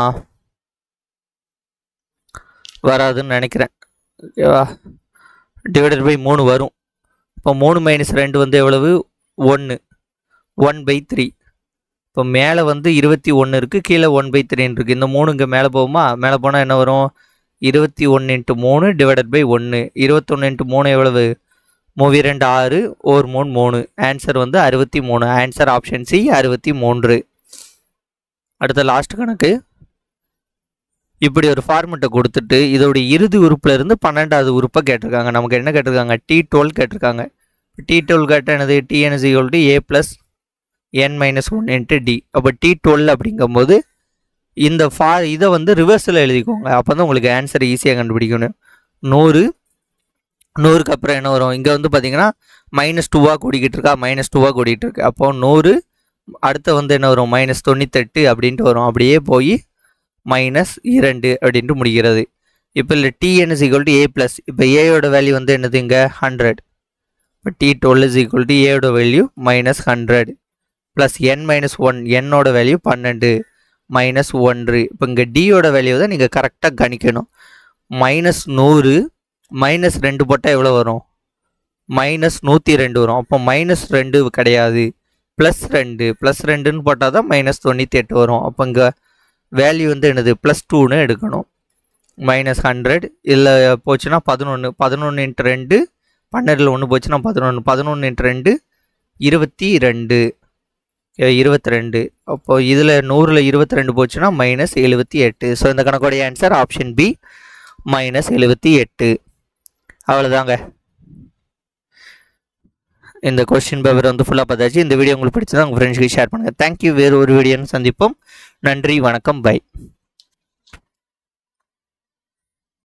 வராதுன்னு நினைக்கிறேன். ஓகேவா? /3 வரும். இப்போ 3 - 2 வந்து எவ்வளவு? 1 1/3. இப்போ மேலே வந்து 21 இருக்குது, கீழே 1/3 இருக்குது. இந்த 3 இங்கே மேலே போகுமா? மேலே போனால் என்ன வரும்? 21 × 3 / 1. 21 × 3 எவ்வளவு? 3 2 6 1 3 3. ஆன்சர் வந்து 63. Answer option C 63. அடுத்த லாஸ்ட் கணக்கு. இப்படி ஒரு ஃபார்மெட்டை கொடுத்துட்டு இதோட இறுதி உறுப்புல இருந்து 12வது உறுப்பை கேட்டிருக்காங்க. நமக்கு என்ன கேட்டிருக்காங்க? T12 கேட்டிருக்காங்க. T12 கேட்டால் என்னது? Tn = a + n - 1 × d. அப்போ T12 அப்படிங்கும்போது இந்த இதை வந்து ரிவர்ஸில் எழுதிக்கோங்க. அப்போ தான் உங்களுக்கு ஆன்சர் ஈஸியாக கண்டுபிடிக்கணும். 100க்கு அப்புறம் என்ன வரும்? இங்கே வந்து பார்த்தீங்கன்னா -2 கூடிக்கிட்டு இருக்கா? -2 கூடிக்கிட்டு இருக்கு. அப்போ 100 அடுத்து வந்து என்ன வரும்? -98 அப்படின்ட்டு வரும். அப்படியே போய் -2 அப்படின்ட்டு முடிகிறது. இப்போ இல்லை Tn = a+. இப்போ ஏயோட வேல்யூ வந்து என்னது? இங்கே 100. இப்போ T12 = ஏயோட வேல்யூ -100 + n - 1. என்னோட வேல்யூ 12 -1. இப்போ இங்கே டியோட வேல்யூ தான் நீங்கள் கரெக்டாக கணிக்கணும். -100 -2 போட்டால் எவ்வளோ வரும்? -102 வரும். அப்போ -2 கிடையாது, +2. +2ன்னு போட்டால் தான் -98 வரும். அப்போ இங்கே வேல்யூ வந்து என்னது? +2ன்னு எடுக்கணும். -100 இல்லை போச்சுன்னா 11. 11 × 2 12ல் 1 போச்சுன்னா 11. 11 × 2 22. 22. அப்போ இதில் 100ல் 22 போச்சுன்னா -78. ஸோ இந்த கணக்கோடைய ஆன்சர் ஆப்ஷன் பி -78. அவ்வளோதாங்க. இந்த கொஸ்டின் பேப்பர் வந்து ஃபுல்லாக பார்த்தாச்சு. இந்த வீடியோ உங்களுக்கு பிடிச்சதா உங்கள் ஃப்ரெண்ட்ஸ்க்கு ஷேர் பண்ணுங்கள். தேங்க்யூ. வேறு ஒரு வீடியோன்னு சந்திப்போம். நன்றி, வணக்கம், பை.